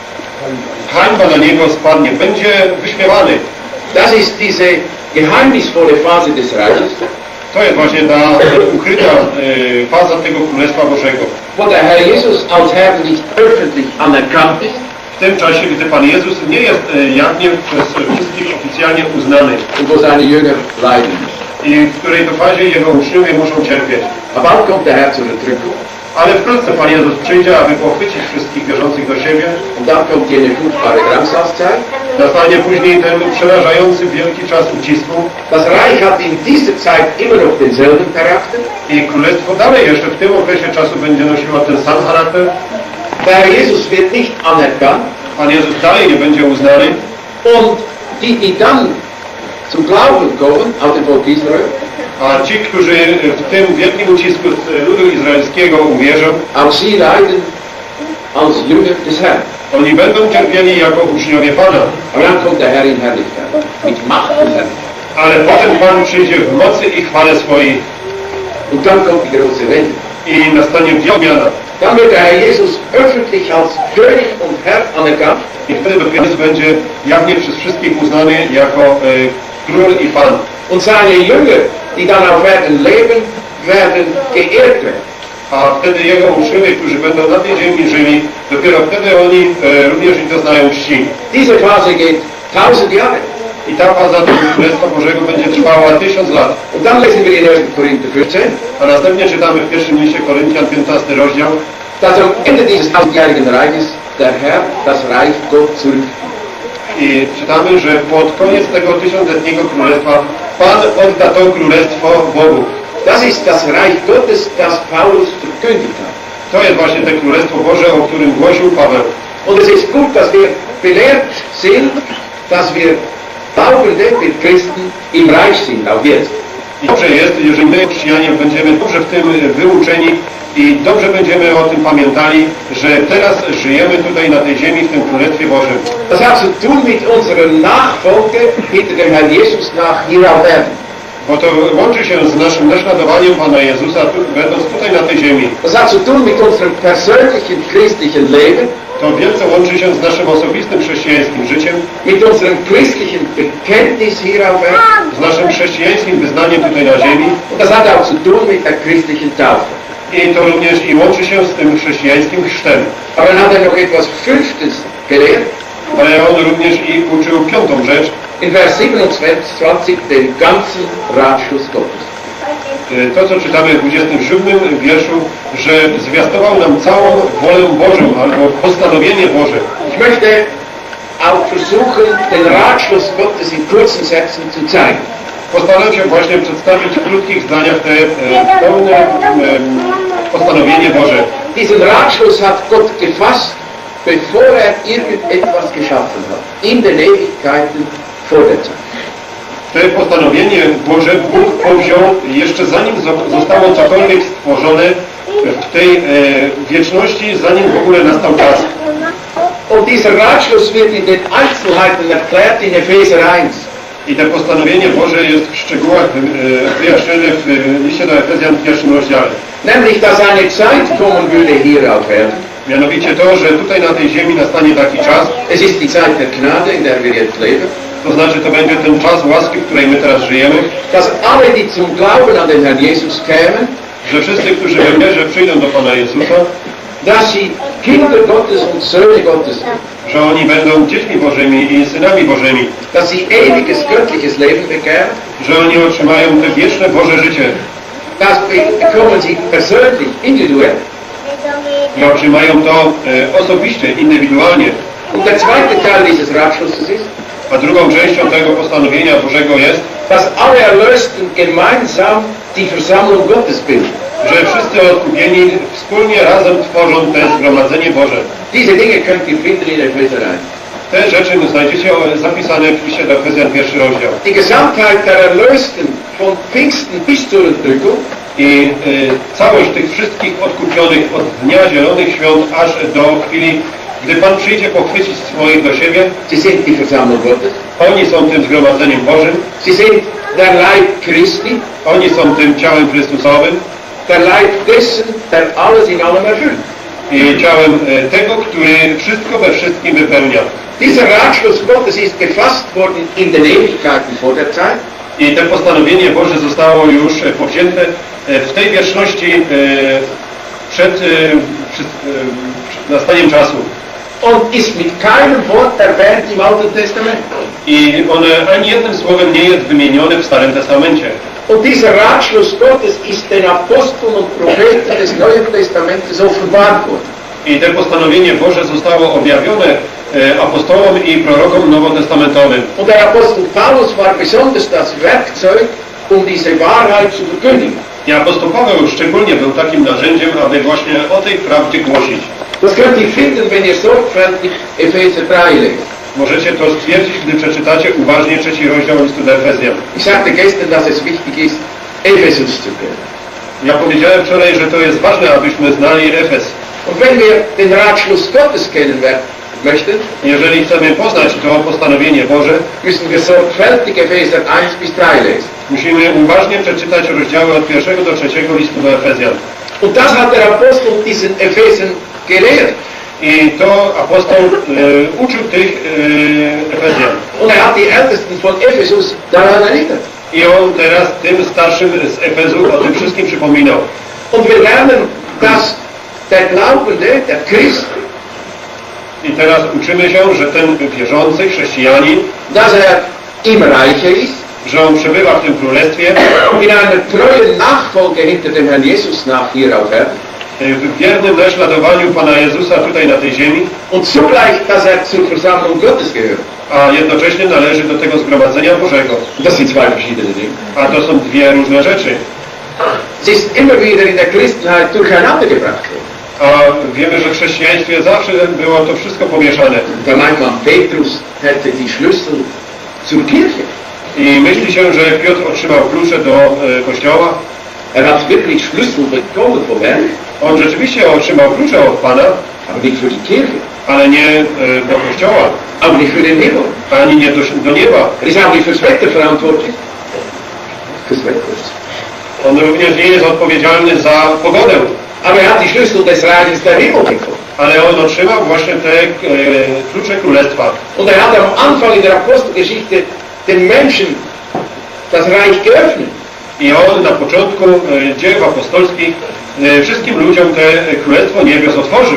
hańba na Niego spadnie, będzie wyśmiewany. Das ist diese geheimnisvolle Phase des Reiches, To jest właśnie ta ukryta faza tego Królestwa Bożego. wo der Herr Jesus als Herr nicht öffentlich anerkannt ist W tym czasie, gdy Pan Jezus nie jest jawnie przez wszystkich oficjalnie uznany und wo seine Jünger leiden. i w której to fazie Jego uczniowie muszą cierpieć. Aber bald kommt der Herr zur Entrückung Ale wkrótce Pan Jezus przyjdzie, aby pochwycić wszystkich wierzących do siebie. und dann kommt jene furchtbare Drangssalzeit. Nastanie później ten przerażający wielki czas ucisku Das Reich hat in dieser Zeit immer noch denselben Charakter. i Królestwo dalej jeszcze w tym okresie czasu będzie nosiło ten sam charakter. Der Herr Jesus wird nicht anerkannt Pan Jezus dalej nie będzie uznany und die dann zum Glauben kommen, auf dem Volk Israel, a ci, którzy w tym wielkim ucisku z ludu izraelskiego uwierzą, auch sie leiden als Jünger des Herrn. oni będą cierpieli jako uczniowie Pana. Aber dann kommt der Herr in Herrlichkeit, mit Macht und Herrlichkeit. Ale potem Pan przyjdzie w mocy i chwale swojej Und dann kommt die große Wende. i nastanie wielbiana. Dann wird der Herr Jesus öffentlich als König und Herr anerkannt. I wtedy Pan Jezus będzie jawnie przez wszystkich uznany jako Król i Pan. Und seine Jünger, die dann auf Erden leben, werden geehrt werden. A wtedy Jego uczniowie, którzy będą na tej ziemi żyli, dopiero wtedy oni również i doznają czci. Diese Phase geht 1000 Jahre. I ta faza tego Królestwa Bożego będzie trwała 1000 lat. Und dann lesen wir in 1. Korinther 15, A następnie czytamy w pierwszym liście Koryntian 15 rozdział, dass am Ende dieses 1000-jährigen Reiches der Herr das Reich Gott zurückgibt. i czytamy, że pod koniec tego 1000-letniego królestwa Pan odda to królestwo Bogu. Das ist das Reich Gottes, das Paulus verkündigt hat. To jest właśnie te królestwo Boże, o którym głosił Paweł. Und es ist gut, dass wir belehrt sind, dass wir Glaubende, wir Christen im Reich sind, auch jetzt. I dobrze jest, jeżeli my, chrześcijanie, będziemy dobrze w tym wyuczeni i dobrze będziemy o tym pamiętali, że teraz żyjemy tutaj na tej ziemi, w tym Królestwie Bożym. Das hat zu tun mit unserer Nachfolge hinter dem Herrn Jesus nach hier auf Erden. Bo to łączy się z naszym naśladowaniem Pana Jezusa, będąc tutaj na tej ziemi. Das hat zu tun mit unserem persönlichen christlichen Leben, To wielce łączy się z naszym osobistym chrześcijańskim życiem, mit unserem christlichen Bekenntnis hier auf Erden. z naszym chrześcijańskim wyznaniem tutaj na ziemi. Und das hat auch zu tun mit der christlichen Taufe. I to również i łączy się z tym chrześcijańskim chrztem. Aber dann hat er noch etwas Fünftes gelehrt. Ale on również i uczył piątą rzecz, In Vers 27 den ganzen Ratschluss Gottes. to co czytamy w 27 wierszu, że zwiastował nam całą wolę Bożą, albo postanowienie Boże. Ich möchte auch versuchen, den Ratschluss Gottes in kurzen Sätzen zu zeigen. Postaram się właśnie przedstawić w krótkich zdaniach te pełne postanowienie Boże. Diesen Ratschluss hat Gott gefasst bevor irgendetwas geschaffen hat. In den Ewigkeiten vor der Zeit. To postanowienie Boże Bóg powziął jeszcze zanim zostało cokolwiek stworzone w tej wieczności, zanim w ogóle nastał czas. Und dieser Ratschluss wird in den Einzelheiten erklärt in Epheser 1. I to postanowienie Boże jest w szczegółach wyjaśnione w liście do Efezjan w 1 rozdziale. Nämlich, dass eine Zeit kommen würde hier auf Erden. Mianowicie to, że tutaj na tej ziemi nastanie taki czas. Es ist die Zeit der Gnade, in der wir jetzt leben. To znaczy, to będzie ten czas łaski, w której my teraz żyjemy. Dass alle, die zum Glauben an den Herrn Jesus kämen, Że wszyscy, którzy w wierze przyjdą do Pana Jezusa, dass sie Kinder Gottes und Söhne Gottes sind. że oni będą dziećmi Bożymi i synami Bożymi. Dass sie ewiges, göttliches Leben bekehren. Że oni otrzymają te wieczne Boże życie. Das bekommen sie persönlich, individuell. Że otrzymają to osobiście, indywidualnie. Und der zweite Teil dieses Ratschlusses ist, A drugą częścią tego postanowienia Bożego jest, dass alle Erlösten gemeinsam die Versammlung Gottes bilden. że wszyscy odkupieni wspólnie razem tworzą to zgromadzenie Boże. Diese Dinge könnt ihr finden in Epheser 1. Te rzeczy znajdziecie zapisane w liście do Efezjan 1 rozdział. Die Gesamtheit der Erlösten von Pfingsten bis zur Entrückung I całość tych wszystkich odkupionych od Dnia Zielonych Świąt aż do chwili, gdy Pan przyjdzie pochwycić swoich do siebie, sie sind die Versammlung Gottes. oni są tym zgromadzeniem Bożym, Sie sind der Leib Christi, oni są tym ciałem Chrystusowym der Leib dessen, der alles in allem erfüllt. i ciałem tego, który wszystko we wszystkim wypełnia. Dieser Ratschluss Gottes ist gefasst worden in den Ewigkeiten vor der Zeit. I to postanowienie Boże zostało już powzięte w tej wieczności przed nastaniem czasu. Und ist mit keinem Wort erwähnt im Alten Testament. I one ani jednym słowem nie jest wymienione w Starym Testamencie. Und dieser Ratschluss Gottes ist den Aposteln und Propheten des Neuen Testamentes offenbart worden. I to postanowienie Boże zostało objawione apostołom i prorokom nowotestamentowym. Und der Apostel Paulus war besonders das Werkzeug, um diese Wahrheit zu verkündigen. I apostoł Paweł szczególnie był takim narzędziem, aby właśnie o tej prawdzie głosić. Das könnt ihr finden, wenn ihr sorgfältig Epheser 3 lest. Możecie to stwierdzić, gdy przeczytacie uważnie 3 rozdział listu do Efezjan. Ich sagte gestern, dass es wichtig ist, Ephesus zu kennen. Ja powiedziałem wczoraj, że to jest ważne, abyśmy znali Efes. Und wenn wir den Ratschluss Gottes kennen möchten, Jeżeli chcemy poznać to postanowienie Boże, müssen wir sorgfältig Epheser 1 bis 3 lesen. musimy uważnie przeczytać rozdziały od 1 do 3 listu do Efezjan. Und das hat der Apostel diesen Ephesern gelehrt. I to apostoł uczył tych Efezjan. Und er hat die Ältesten von Ephesus daran erinnert. I on teraz tym starszym z Efezu o tym wszystkim przypominał. Und wir lernen, dass der Glaubende, der Christ, I teraz uczymy się, że ten wierzący chrześcijanin, dass er im Reiche ist, że on przebywa w tym królestwie, in einer treuen Nachfolge hinter dem Herrn Jesus nach hier auf Erden, w wiernym naśladowaniu Pana Jezusa tutaj na tej ziemi, und zugleich, dass er zur Versammlung Gottes gehört. a jednocześnie należy do tego zgromadzenia Bożego. Das sind zwei verschiedene Dinge. A to są dwie różne rzeczy. Es ist immer wieder in der Christenheit durcheinander gebracht worden. A wiemy, że w chrześcijaństwie zawsze było to wszystko pomieszane. Da meint man, Petrus hätte die Schlüssel zur Kirche. I myśli się, że Piotr otrzymał klucze do kościoła. Er hat wirklich Schlüssel bekommen vom Herrn, On rzeczywiście otrzymał klucze od Pana, aber nicht für die Kirche, ale nie do kościoła, auch nicht für den Himmel. ani nie do nieba. Er ist auch nicht fürs Wetter verantwortlich. Fürs Wetter. On również nie jest odpowiedzialny za pogodę, Aber er hat die Schlüssel des Reiches der Himmel bekommen. ale on otrzymał właśnie te klucze królestwa. Und er hat am Anfang in der Apostelgeschichte den Menschen das Reich geöffnet. I on na początku dzieł apostolskich wszystkim ludziom te królestwo niebios otworzył.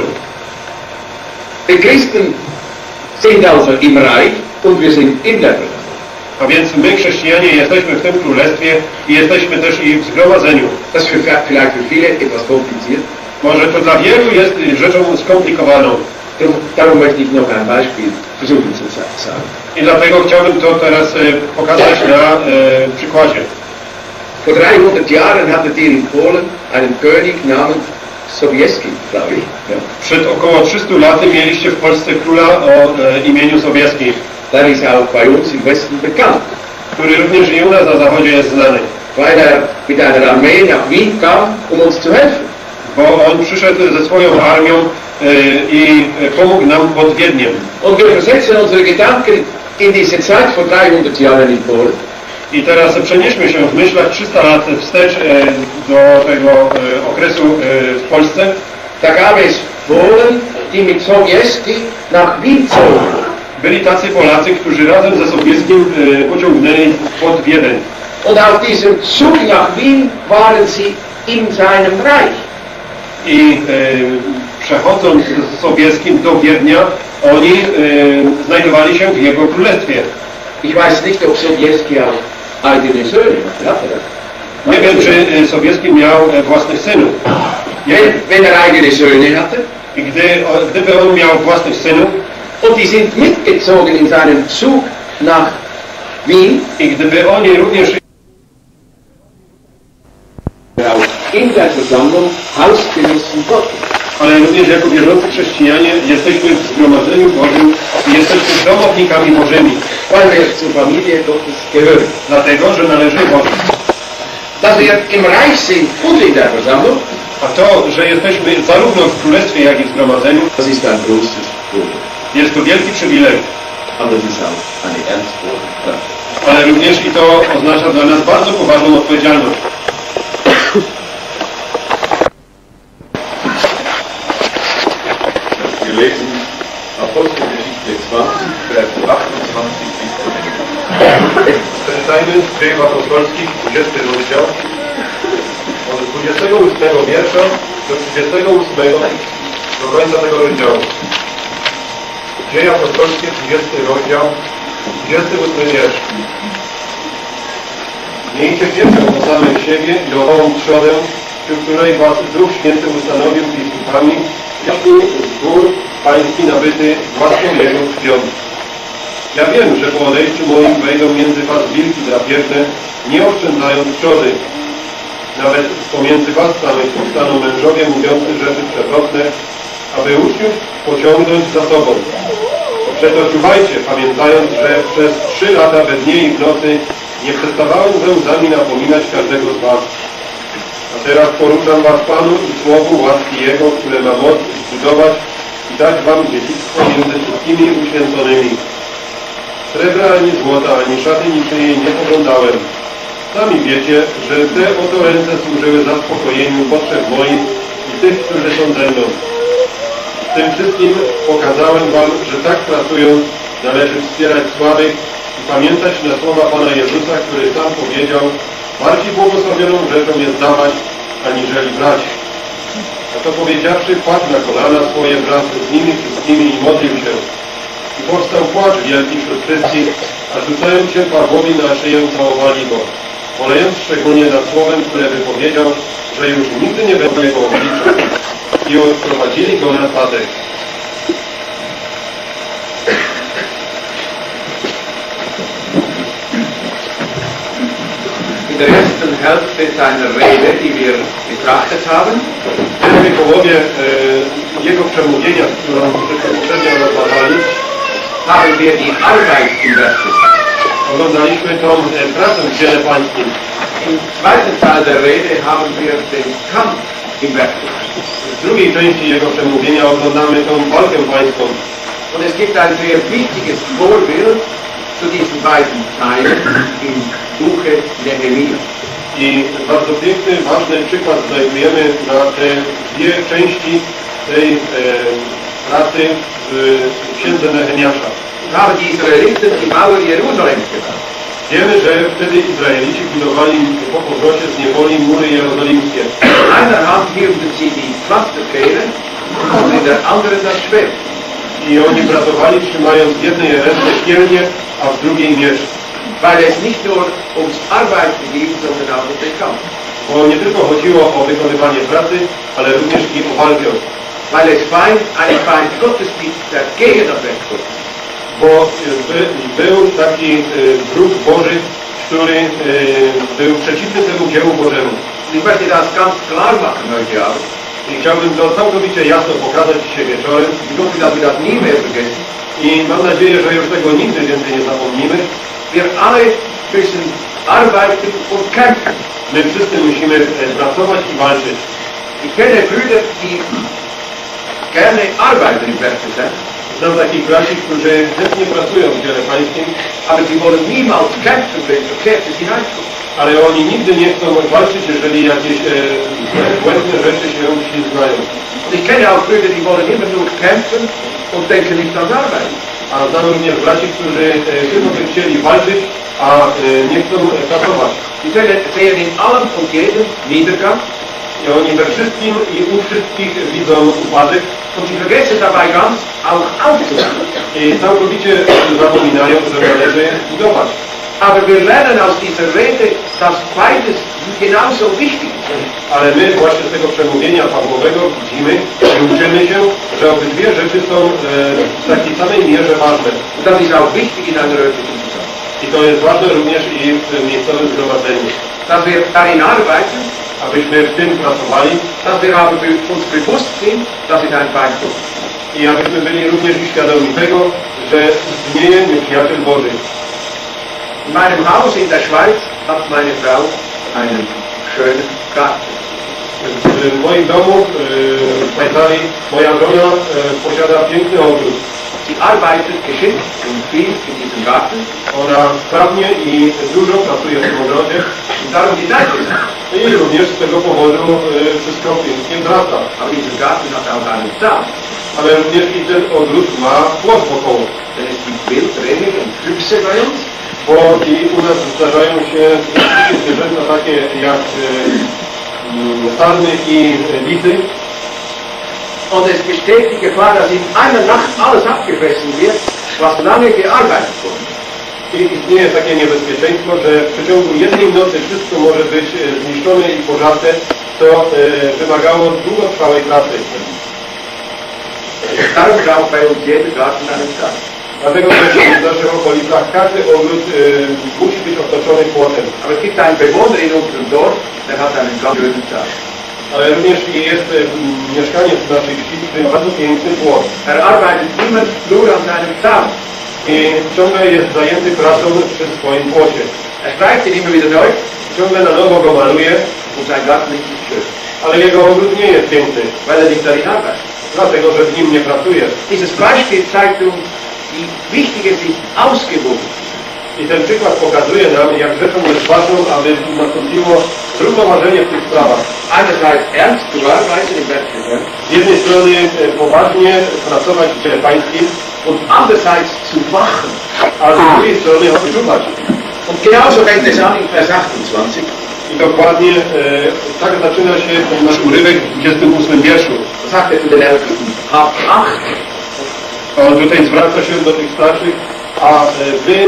Die Christen sind also im Reich und wir sind in der Welt. A więc my, chrześcijanie, jesteśmy w tym królestwie i jesteśmy też i w zgromadzeniu. Das ist vielleicht für viele etwas kompliziert. Może to dla wielu jest rzeczą skomplikowaną. Darum möchte ich noch ein Beispiel versuchen zu sagen. I dlatego chciałbym to teraz pokazać na przykładzie. Vor 300 Jahren hattet ihr in Polen einen König namens Sobieski, glaube ich. Ja. Przed około 300 laty mieliście w Polsce króla o imieniu Sobieski, Der ist auch bei uns im Westen bekannt, który również i u nas na zachodzie jest znany. weil er mit einer Armee nach Wien kam, um uns zu helfen. Bo on przyszedł ze swoją armią i pomógł nam pod Wiedniem. Und wir versetzen unsere Gedanken in diese Zeit vor 300 Jahren in Polen. I teraz przenieśmy się w myślach 300 lat wstecz do tego okresu w Polsce. Da gab es Polen, die mit Sobieski nach Wien zogen. Byli tacy Polacy, którzy razem ze Sobieskim pociągnęli pod Wiedeń. Und auf diesem Zug nach Wien waren sie in seinem Reich. I przechodząc z Sobieskim do Wiednia, oni znajdowali się w jego królestwie. Ich weiß nicht, ob Sobieski auch eigene Söhne hatte. Nie wiem, czy Sobieski miał własnych synów. Wenn er eigene Söhne hatte, I gdyby on miał własnych synów, und die sind mitgezogen in seinem Zug nach Wien, i gdyby oni również in der Versammlung Hausgenossen Gottes. ale również jako wierzący chrześcijanie jesteśmy w zgromadzeniu Bożym i jesteśmy domownikami Bożymi. Weil wir zur Familie Gottes gehören. Dlatego, że należy Bogu. Dass wir im Reich sind und in der Versammlung, A to, że jesteśmy zarówno w królestwie, jak i w zgromadzeniu, das ist ein großes Problem. jest to wielki przywilej. Aber das ist auch eine ernste Sache. Ale również i to oznacza dla nas bardzo poważną odpowiedzialność. Wir lesen Apostelgeschichte 20, Vers 28 bis 30. Przeczytajmy z Dziejów Apostolskich, 20 rozdział, od 28 wiersza do 38 do końca tego rozdziału. Dzieje Apostolskie, 20 rozdział, 28 wiersz. Miejcie wiedzę o samych siebie i o ową trzodę, wśród której was Duch Święty ustanowił biskupami, jaki zbór pański nabyty własną jego krwią. Ja wiem, że po odejściu moim wejdą między was wilki drapierne, nie oszczędzając trzody. Nawet pomiędzy was samych powstaną mężowie mówiący rzeczy przewrotne, aby uczniów pociągnąć za sobą. Przeto czuwajcie, pamiętając, że przez 3 lata we dnie i w nocy nie przestawałem ze łzami napominać każdego z was. A teraz poruczam was Panu i słowu łaski Jego, które ma moc zbudować i dać wam dziedzictwo między wszystkimi uświęconymi. Srebra ani złota, ani szaty niczyjej nie pożądałem. Sami wiecie, że te oto ręce służyły zaspokojeniu potrzeb moich i tych, którzy są ze mną. W tym wszystkim pokazałem wam, że tak pracując należy wspierać słabych i pamiętać na słowa Pana Jezusa, który sam powiedział: bardziej błogosławioną rzeczą jest dawać, aniżeli brać. A to powiedziawszy, padł na kolana swoje wraz z nimi wszystkimi i modlił się. I powstał płacz wielki wśród wszystkich, a rzucając się Pawłowi na szyję, całowali go, bolejąc szczególnie nad słowem, które wypowiedział, że już nigdy nie będzie jego oblicza. I odprowadzili go na statek. In der ersten Hälfte seiner Rede, die wir betrachtet haben, W pierwszej połowie jego przemówienia, którą poprzednio rozważali, haben wir die Arbeit im Werke. oglądaliśmy tą pracę w dziele pańskim. Im zweiten Teil der Rede haben wir den Kampf im Werke. W drugiej części jego przemówienia oglądamy tą walkę pańską. Und es gibt ein sehr wichtiges Vorbild zu diesen beiden Teilen im Buche Nehemia. I bardzo piękny, ważny przykład znajdujemy na te dwie części tej pracy w księdze Nehemiasza. Haben die Israeliten die Mauer Jerusalems gebaut. Wiemy, że wtedy Izraelici budowali po powrocie z niewoli mury jerozolimskie. In einer Hand hielten sie die Pflasterpfähle und in der anderen das Schwert. I oni pracowali, trzymając w jednej ręce kielnię, a w drugiej miecz. Weil es nicht nur ums Arbeiten ging, sondern auch um den Kampf. Bo nie tylko chodziło o wykonywanie pracy, ale również i o walkę. Weil es ein Feind Gottes gibt, der gegen das Werk Gottes. Bo był taki wróg Boży, który był przeciwny temu dziełu Bożemu. Ich möchte das ganz klar machen heute Abend. I chciałbym to całkowicie jasno pokazać dzisiaj wieczorem. Ich hoffe, dass wir das nie mehr vergessen. I mam nadzieję, że już tego nigdy więcej nie zapomnimy. Wir alle müssen arbeiten und kämpfen. My wszyscy musimy pracować i walczyć. Ich kenne Brüder, die gerne arbeiten im Werkzeug, Znam takich braci, którzy chętnie pracują w dziele pańskim, aber sie wollen niemals kämpfen, wenn Verkehrtes hineinkommt. ale oni nigdy nie chcą walczyć, jeżeli jakieś błędne rzeczy się ślizgają. Und ich kenne auch Brüder, die wollen immer nur kämpfen und denken nicht ans Arbeiten. A znam również braci, którzy tylko by chcieli walczyć, a nie chcą pracować. Die sehen in allem und jedem Niedergang. I oni we wszystkim i u wszystkich widzą upadek. Und sie vergessen dabei ganz auch aufzubauen. I całkowicie zapominają, że należy budować. Aber wir lernen aus dieser Rede, dass beides genauso wichtig ist. Ale my właśnie z tego przemówienia Pawłowego widzimy i uczymy się, że obydwie rzeczy są w takiej samej mierze ważne. Und das ist auch wichtig in einer örtlichen Versammlung. I to jest ważne również i w miejscowym zgromadzeniu. Dass wir darin arbeiten, Abyśmy w tym pracowali dass wir aber uns bewusst sind, dass es ein Feind Gottes ist. i abyśmy byli również świadomi tego, że istnieje nieprzyjaciel Boży. In meinem Haus in der Schweiz hat meine Frau einen schönen Garten. W moim domu w Szwajcarii moja żona posiada piękny ogród. Sie arbeitet geschickt und viel in diesem Garten Ona sprawnie i dużo pracuje w tym ogrodzie und darum gedeiht es. i również z tego powodu wszystko pięknie wzrasta. Aber dieser Garten hat auch einen Zaun. Ale również i ten ogród ma płot wokoło. Denn es gibt Wildrehe und Füchse bei uns. Bo i u nas zdarzają się wszystkie zwierzęta takie jak sarny i lisy. Und es besteht die Gefahr, dass in einer Nacht alles abgefressen wird, was lange gearbeitet wurde. I istnieje takie niebezpieczeństwo, że w przeciągu jednej nocy wszystko może być zniszczone i pożarte, co wymagało długotrwałej pracy. Darum braucht bei uns jeder Garten einen Zaun. Dlatego też w naszych okolicach każdy ogród musi być otoczony płotem. Aber es gibt einen Bewohner in unserem Dorf, der hat einen ganz schönen Zaun. Ale również jest mieszkaniec w naszej wsi, który ma bardzo piękny płot. Er arbeitet immer nur an seinem Zaun. I ciągle jest zajęty pracą przy swoim płocie. Er streicht ihn immer wieder neu Ciągle na nowo go maluje, und sein Garten ist nicht schön, ale jego ogród nie jest piękny, weil er nicht darin arbeitet. dlatego że w nim nie pracuje. Dieses Beispiel zeigt uns, wie wichtig es ist, ausgewogen. I ten przykład pokazuje nam, jak rzeczą jest ważną, aby nastąpiło zrównoważenie w tych sprawach. Einerseits ernst zu arbeiten im Werkzeug Z jednej strony poważnie pracować w dziele pańskim, und andererseits zu wachen. a z drugiej strony czuwać. Und genauso fängt es an in Vers 28. I dokładnie tak zaczyna się ten nasz urywek w 28 wierszu. Da sagt er zu den Ältesten, habt Acht. On tutaj zwraca się do tych starszych, a wy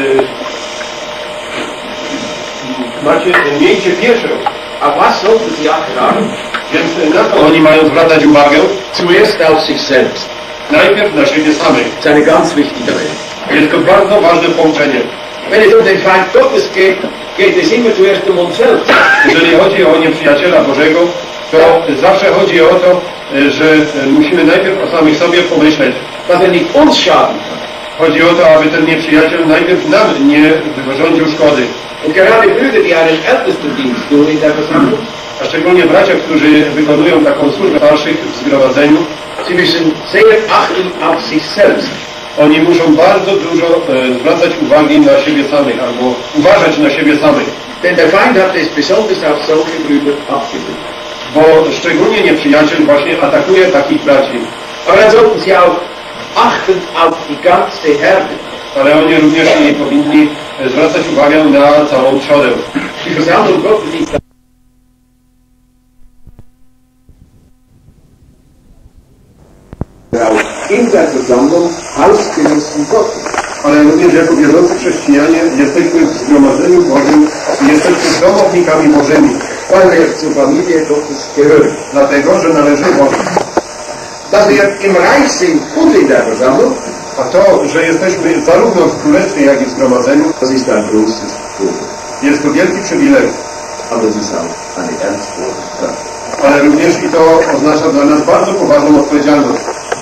miejcie pieczę. Auf was sollten sie Acht haben? Więc na to oni mają zwracać uwagę. Zuerst auf sich selbst. Najpierw na siebie samych. Das ist eine ganz wichtige Rede. Jest to bardzo ważne połączenie. Wenn es um den Feind Gottes geht, geht es immer zuerst um uns selbst. Jeżeli chodzi o nieprzyjaciela Bożego, to zawsze chodzi o to, że musimy najpierw o samych sobie pomyśleć. Dass er nicht uns schaden kann. Chodzi o to, aby ten nieprzyjaciel najpierw nam nie wyrządził szkody. Und gerade Brüder, die einen Ältestendienst tun in der Versammlung, A szczególnie bracia, którzy wykonują taką służbę starszych w zgromadzeniu, sie müssen sehr achten auf sich selbst. oni muszą bardzo dużo zwracać uwagi na siebie samych, albo uważać na siebie samych. Denn der Feind hat es besonders auf solche Brüder abgebildet. Bo szczególnie nieprzyjaciel właśnie atakuje takich braci. Aber dann sollten sie auch achten auf die ganze Herde. Ale oni również nie powinni zwracać uwagę na całą trzodę. Die Versammlung Gottes ist in der Versammlung Hausgenossen Gottes. Ale również jako wierzący chrześcijanie jesteśmy w zgromadzeniu Bożym i jesteśmy domownikami Bożymi. Weil wir zur Familie Gottes gehören. Dlatego, że należymy Bogu. Dass wir im Reich sind und in der Versammlung, A to, że jesteśmy zarówno w królestwie, jak i w zgromadzeniu, das ist ein großes Problem. jest to wielki przywilej. Aber es ist auch eine ernstwollende Sache. ale również i to oznacza dla nas bardzo poważną odpowiedzialność.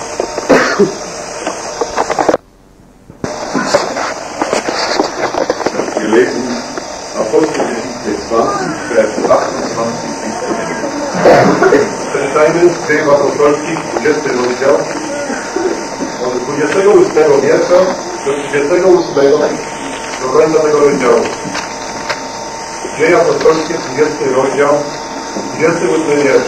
Wir lesen Apostelgeschichte 20, Vers 28 bis 30. Przeczytajmy z Dziejów Apostolskich, 20 rozdział, od 28 wiersza do 38 do końca tego rozdziału. Dzieje Apostolskie, 20 rozdział, 28 wiersz.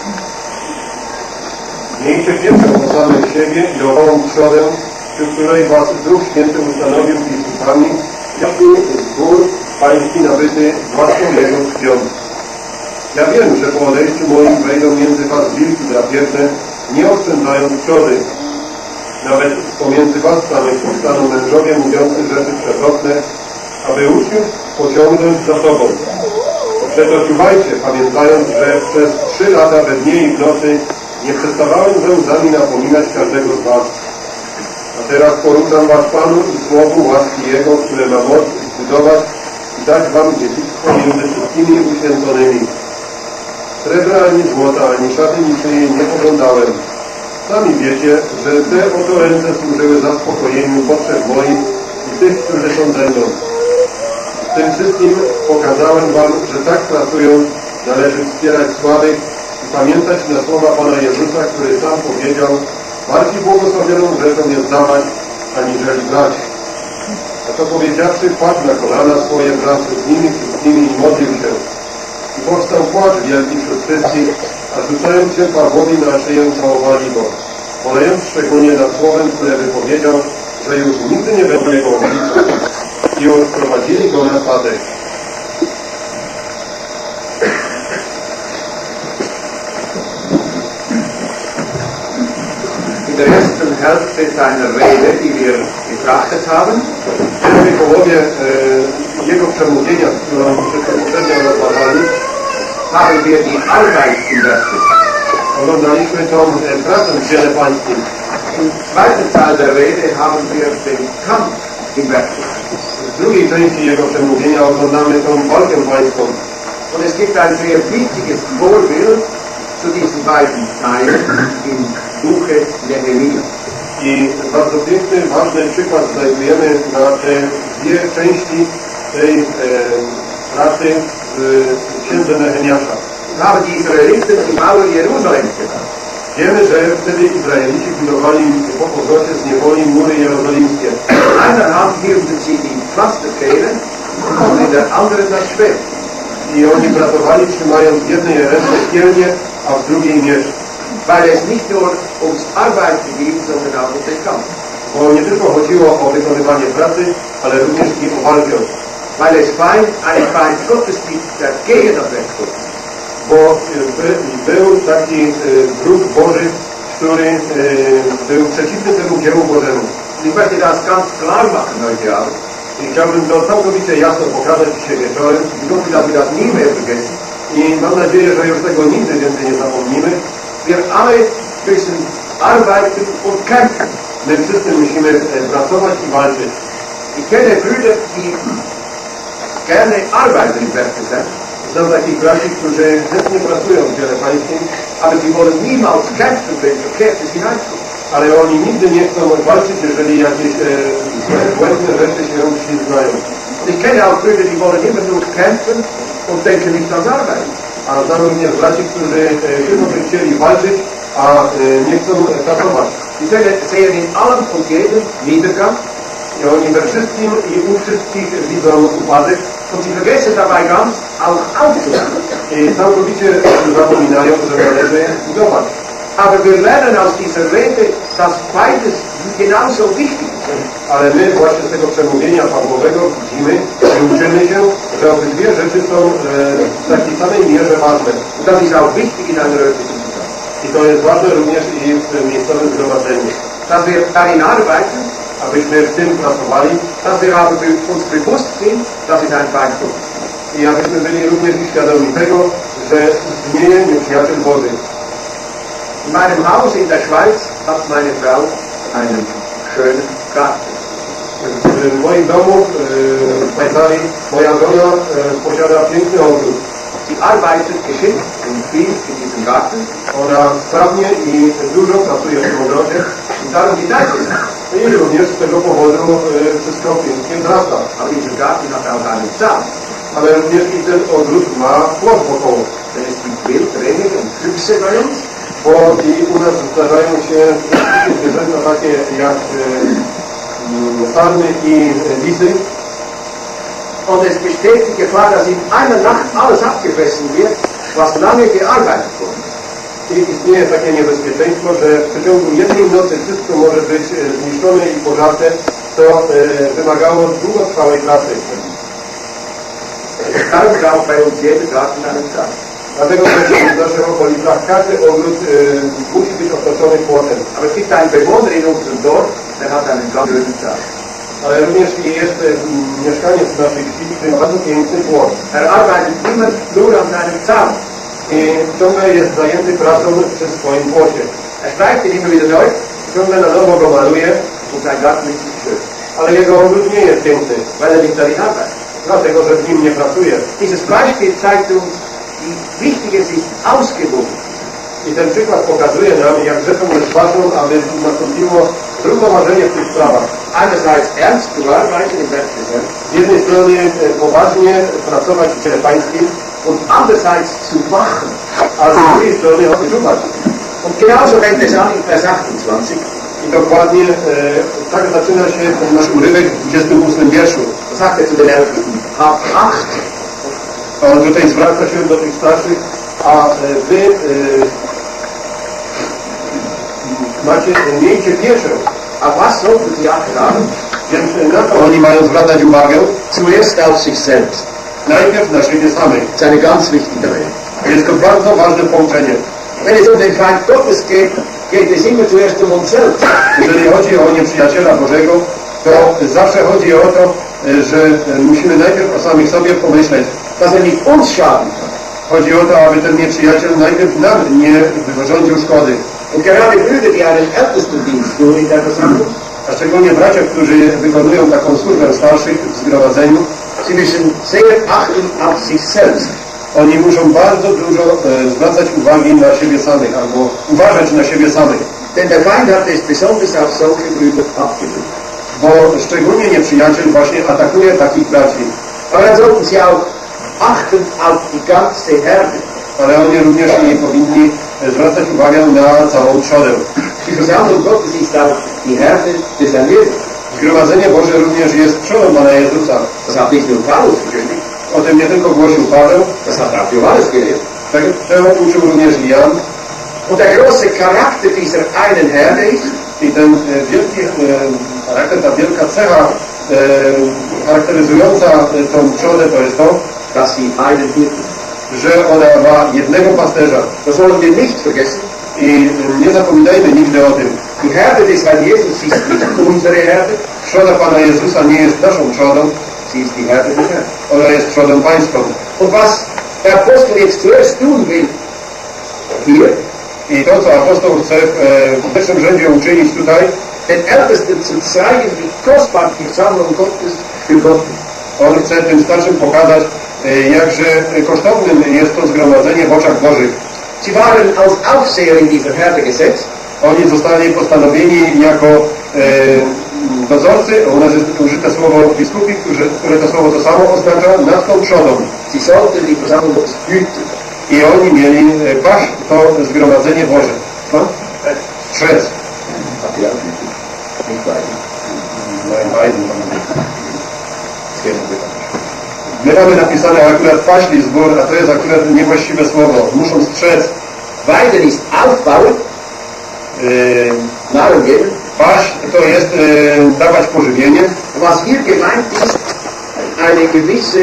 Miejcie wiedzę o samych siebie i o małą trzodę, przy której was Duch Święty ustanowił biskupami, jaki z gór pański nabyty własną Jego krwią. Ja wiem, że po odejściu moim wejdą między was wilki drapierne, nie oszczędzając trzody. Nawet pomiędzy was samych powstaną mężowie mówiący rzeczy przewrotne, aby uczniów pociągnąć za sobą. Przeto czuwajcie, pamiętając, że przez 3 lata we dnie i w nocy nie przestawałem ze łzami napominać każdego z was. A teraz poruczam was Panu i słowu łaski Jego, które ma moc zbudować i dać wam dziedzictwo między wszystkimi uświęconymi. Srebra ani złota, ani szaty niczyjej nie pożądałem. Sami wiecie, że te oto ręce służyły zaspokojeniu potrzeb moich i tych, którzy są ze mną. W tym wszystkim pokazałem wam, że tak pracując należy wspierać słabych i pamiętać na słowa Pana Jezusa, który sam powiedział: bardziej błogosławioną rzeczą jest dawać, aniżeli brać. A to powiedziawszy, padł na kolana swoje wraz z nimi wszystkimi i modlił się. I powstał płacz wielki wśród wszystkich, a rzucając się Pawłowi na szyję całowali go, bolejąc szczególnie nad słowem, które wypowiedział, że już nigdy nie będzie jego oblicza. I odprowadzili go na spadek. In der ersten Hälfte seiner Rede, die wir betrachtet haben, W pierwszej połowie jego przemówienia, którą poprzednio rozważali, haben wir die Arbeit im Werke. oglądaliśmy tą pracę w dziele pańskim. Im zweiten Teil der Rede haben wir den Kampf im Werke. W drugiej części jego przemówienia oglądamy tą walkę pańską. Und es gibt ein sehr wichtiges Vorbild zu diesen beiden Teilen im Buche Nehemia. I bardzo piękny, ważny przykład znajdujemy na te dwie części tej pracy w księdze Nehemiasza. Haben die Israeliten die Mauer Jerusalems gebaut. Wiemy, że wtedy Izraelici budowali po powrocie z niewoli mury jerozolimskie. In einer Hand hielten sie die Pflasterkehle und in der anderen das Schwert. I oni pracowali, trzymając w jednej ręce kielnię, a w drugiej miecz. Weil es nicht nur ums Arbeiten ging, sondern auch um den Kampf. Bo nie tylko chodziło o wykonywanie pracy, ale również i o walkę. Weil es ein Feind Gottes gibt, der gegen das Werk Gottes. Bo był taki wróg Boży, który był przeciwny temu dziełu Bożemu. Ich möchte das ganz klar machen heute Abend. I chciałbym to całkowicie jasno pokazać dzisiaj wieczorem. Ich hoffe, dass wir das nie mehr vergessen. I mam nadzieję, że już tego nigdy więcej nie zapomnimy. Wir alle müssen arbeiten und kämpfen. My wszyscy musimy pracować i walczyć. Ich kenne Brüder, die gerne arbeiten im Werk des Herrn, Znam takich braci, którzy chętnie pracują w dziele pańskim, aber sie wollen niemals kämpfen, wenn Verkehrtes hineinkommt. ale oni nigdy nie chcą walczyć, jeżeli jakieś błędne rzeczy się ślizgają. Und ich kenne auch Brüder, die wollen immer nur kämpfen und denken nicht ans Arbeiten. A znam również braci, którzy tylko by chcieli walczyć, a nie chcą pracować. Die sehen in allem und jedem Niedergang I oni we wszystkim i u wszystkich widzą upadek und sie vergessen dabei ganz, auch aufzubauen. i całkowicie zapominają, że należy budować. Aber wir lernen aus dieser Rede, dass beides genauso wichtig ist. Ale my właśnie z tego przemówienia Pawłowego widzimy i uczymy się, że obydwie rzeczy są w takiej samej mierze ważne. Und das ist auch wichtig in einer örtlichen Versammlung. I to jest ważne również i w miejscowym zgromadzeniu. Dass wir darin arbeiten, Abyśmy w tym pracowali dass wir aber uns bewusst sind, dass es ein Feind Gottes ist. i abyśmy byli również świadomi tego, że istnieje nieprzyjaciel Boży. In meinem Haus in der Schweiz hat meine Frau einen schönen Garten. W moim domu w Szwajcarii moja żona posiada piękny ogród. Sie arbeitet geschickt und viel in diesem Garten. Ona sprawnie i dużo pracuje w tym ogrodzie. Und darum gedeiht es. I również z tego powodu wszystko pięknie wzrasta. Aber dieser Garten hat auch einen Zaun. Ale również i ten ogród ma płot wokoło. Denn es gibt Wildrehe und Füchse bei uns. Bo i u nas zdarzają się wszystkie zwierzęta takie jak sarny i lisy. Und es besteht die Gefahr, dass in einer Nacht alles abgefressen wird, was lange gearbeitet wurde. I istnieje takie niebezpieczeństwo, że w przeciągu jednej nocy wszystko może być zniszczone i pożarte, co wymagało długotrwałej pracy. Darum braucht bei uns jeder Garten einen Zaun. Dlatego też w naszych okolicach każdy ogród musi być otoczony płotem. Aber es gibt einen Bewohner in unserem Dorf, der hat einen ganz schönen Zaun. Ale również jest mieszkaniec naszej wsi, który ma bardzo piękny płot. Arbeitet immer nur an seinem Zaun. I ciągle jest zajęty pracą przy swoim płocie. Streicht ihn immer wieder neu Ciągle na nowo go maluje, und sein Garten ist nicht schön, ale jego ogród nie jest piękny, weil nicht darin arbeitet. dlatego że w nim nie pracuje. Dieses Beispiel zeigt uns, wie wichtig es ist, ausgewogen. I ten przykład pokazuje nam, jak rzeczą jest ważną, aby nastąpiło zrównoważenie w tych sprawach. Einerseits ernst zu arbeiten im Werk des Herrn Z jednej strony poważnie pracować w ciele pańskim, und andererseits zu wachen. a z drugiej strony odczuwać. Und genauso fängt es an in Vers 28. I dokładnie tak zaczyna się ten nasz urywek w 28 wierszu. Da sagt er zu den Ältesten, habt Acht. A on tutaj zwraca się do tych starszych, a wy miejcie pieczę. Auf was sollten sie Acht haben? Więc na to oni mają zwracać uwagę. Zuerst auf sich selbst. Najpierw na siebie samych. Das ist eine ganz wichtige Rede. Jest to bardzo ważne połączenie. Wenn es um den Feind Gottes geht, geht es immer zuerst um uns selbst. Jeżeli chodzi o nieprzyjaciela Bożego, to zawsze chodzi o to, że musimy najpierw o samych sobie pomyśleć. Dass er nicht uns schaden kann. Chodzi o to, aby ten nieprzyjaciel najpierw nam nie wyrządził szkody. Und gerade Brüder, die einen Ältestendienst tun in der Versammlung, A szczególnie bracia, którzy wykonują taką służbę starszych w zgromadzeniu, sie müssen sehr achten auf sich selbst. oni muszą bardzo dużo zwracać uwagi na siebie samych, albo uważać na siebie samych. Denn der Feind hat es besonders auf solche Brüder abgeführt. Bo szczególnie nieprzyjaciel właśnie atakuje takich braci. Aber dann sollten sie auch achten auf die ganze Herde. Ale oni również nie powinni zwracać uwagę na całą trzodę. Die Versammlung Gottes ist auch die Herde des Herrn Jesus. Zgromadzenie Boże również jest trzodą Pana Jezusa. Das hat nicht nur Paulus verkündigt, O tym nie tylko głosił Paweł, das hat auch Johannes gelehrt. tego uczył również Jan. Und der große Charakter dieser einen Herde ist, I ten wielki charakter, ta wielka cecha charakteryzująca tą trzodę to jest to, dass sie einen Hirten. że ona ma jednego pasterza. Das wollen wir nicht vergessen. I nie zapominajmy nigdy o tym. Die Herde des Herrn Jesus ist nicht unsere Herde, Trzoda Pana Jezusa nie jest naszą trzodą, sie ist die Herde des Herrn. ona jest trzodą pańską. Und was der Apostel jetzt zuerst tun will, hier, I to, co apostoł chce w pierwszym rzędzie uczynić tutaj, den Ältesten zu zeigen, wie kostbar die Versammlung Gottes für Gott ist. on chce tym starszym pokazać, jakże kosztownym jest to zgromadzenie w oczach Bożych. Sie waren als Aufseher in dieser Herde gesetzt. Oni zostali postanowieni jako dozorcy, u nas jest użyte słowo biskupi, które to słowo to samo oznacza, nad tą trzodą. Sie sollten die Versammlung Gottes hüten. I oni mieli paść to zgromadzenie Boże. Co? Strzec. Hat die auch hüten. Nicht weiden. My mamy napisane akurat paśli zbór, a to jest akurat niewłaściwe słowo. Muszą strzec. Weiden ist aufbauen, Nahrung geben. Paść to jest dawać pożywienie. Was hier gemeint ist, eine gewisse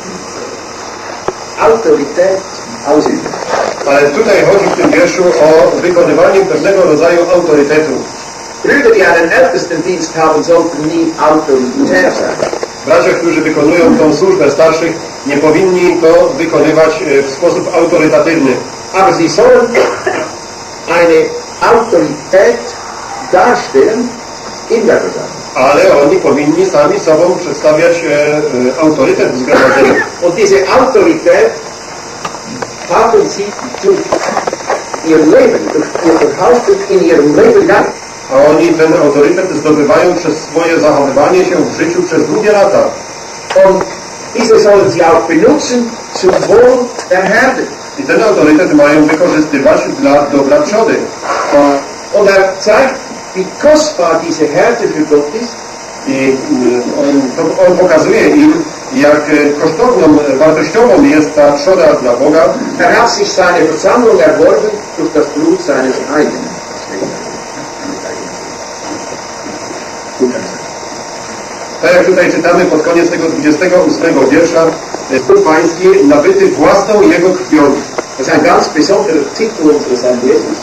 Autorität ausüben. Ale tutaj chodzi w tym wierszu o wykonywanie pewnego rodzaju autorytetu. Brüder, die einen Ältestendienst haben, sollten nie autoritär sein. Bracia, którzy wykonują tą służbę starszych, nie powinni to wykonywać w sposób autorytatywny. Aber sie sollen eine Autorität darstellen in der Versammlung. Ale oni powinni sami sobą przedstawiać autorytet w zgromadzeniu. Und diese Autorität haben sie durch ihr Leben, durch ihr Verhalten in ihrem Leben gehabt. A oni ten autorytet zdobywają przez swoje zachowywanie się w życiu przez długie lata. Und diese sollen sie auch benutzen zum Wohl der Herde. I ten autorytet mają wykorzystywać dla dobra trzody. Und zeigt, wie kostbar diese Herde für Gott ist. I on pokazuje im, jak kosztowną, wartościową jest ta trzoda dla Boga. Hat sich seine Versammlung erworben durch das Blut seines eigenen. Tak jak tutaj czytamy pod koniec tego 28 wiersza, Bóg Pański nabyty własną Jego krwią. Das ist ein ganz besonderer Titel unseres Herrn Jesus.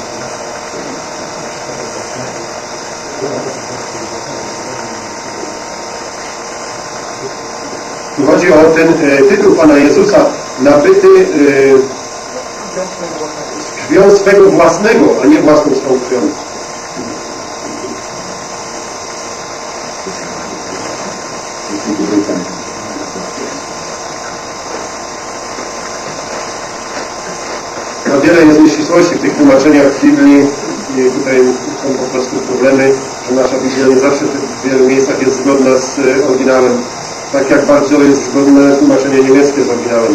Tu chodzi o ten tytuł Pana Jezusa, nabyty krwią swego własnego, a nie własną swą krwią. No, wiele jest nieścisłości w tych tłumaczeniach w Biblii i tutaj są po prostu problemy, że nasza Biblia nie zawsze w wielu miejscach jest zgodna z oryginałem. Tak jak bardzo jest zgodne tłumaczenie niemieckie z oryginałem.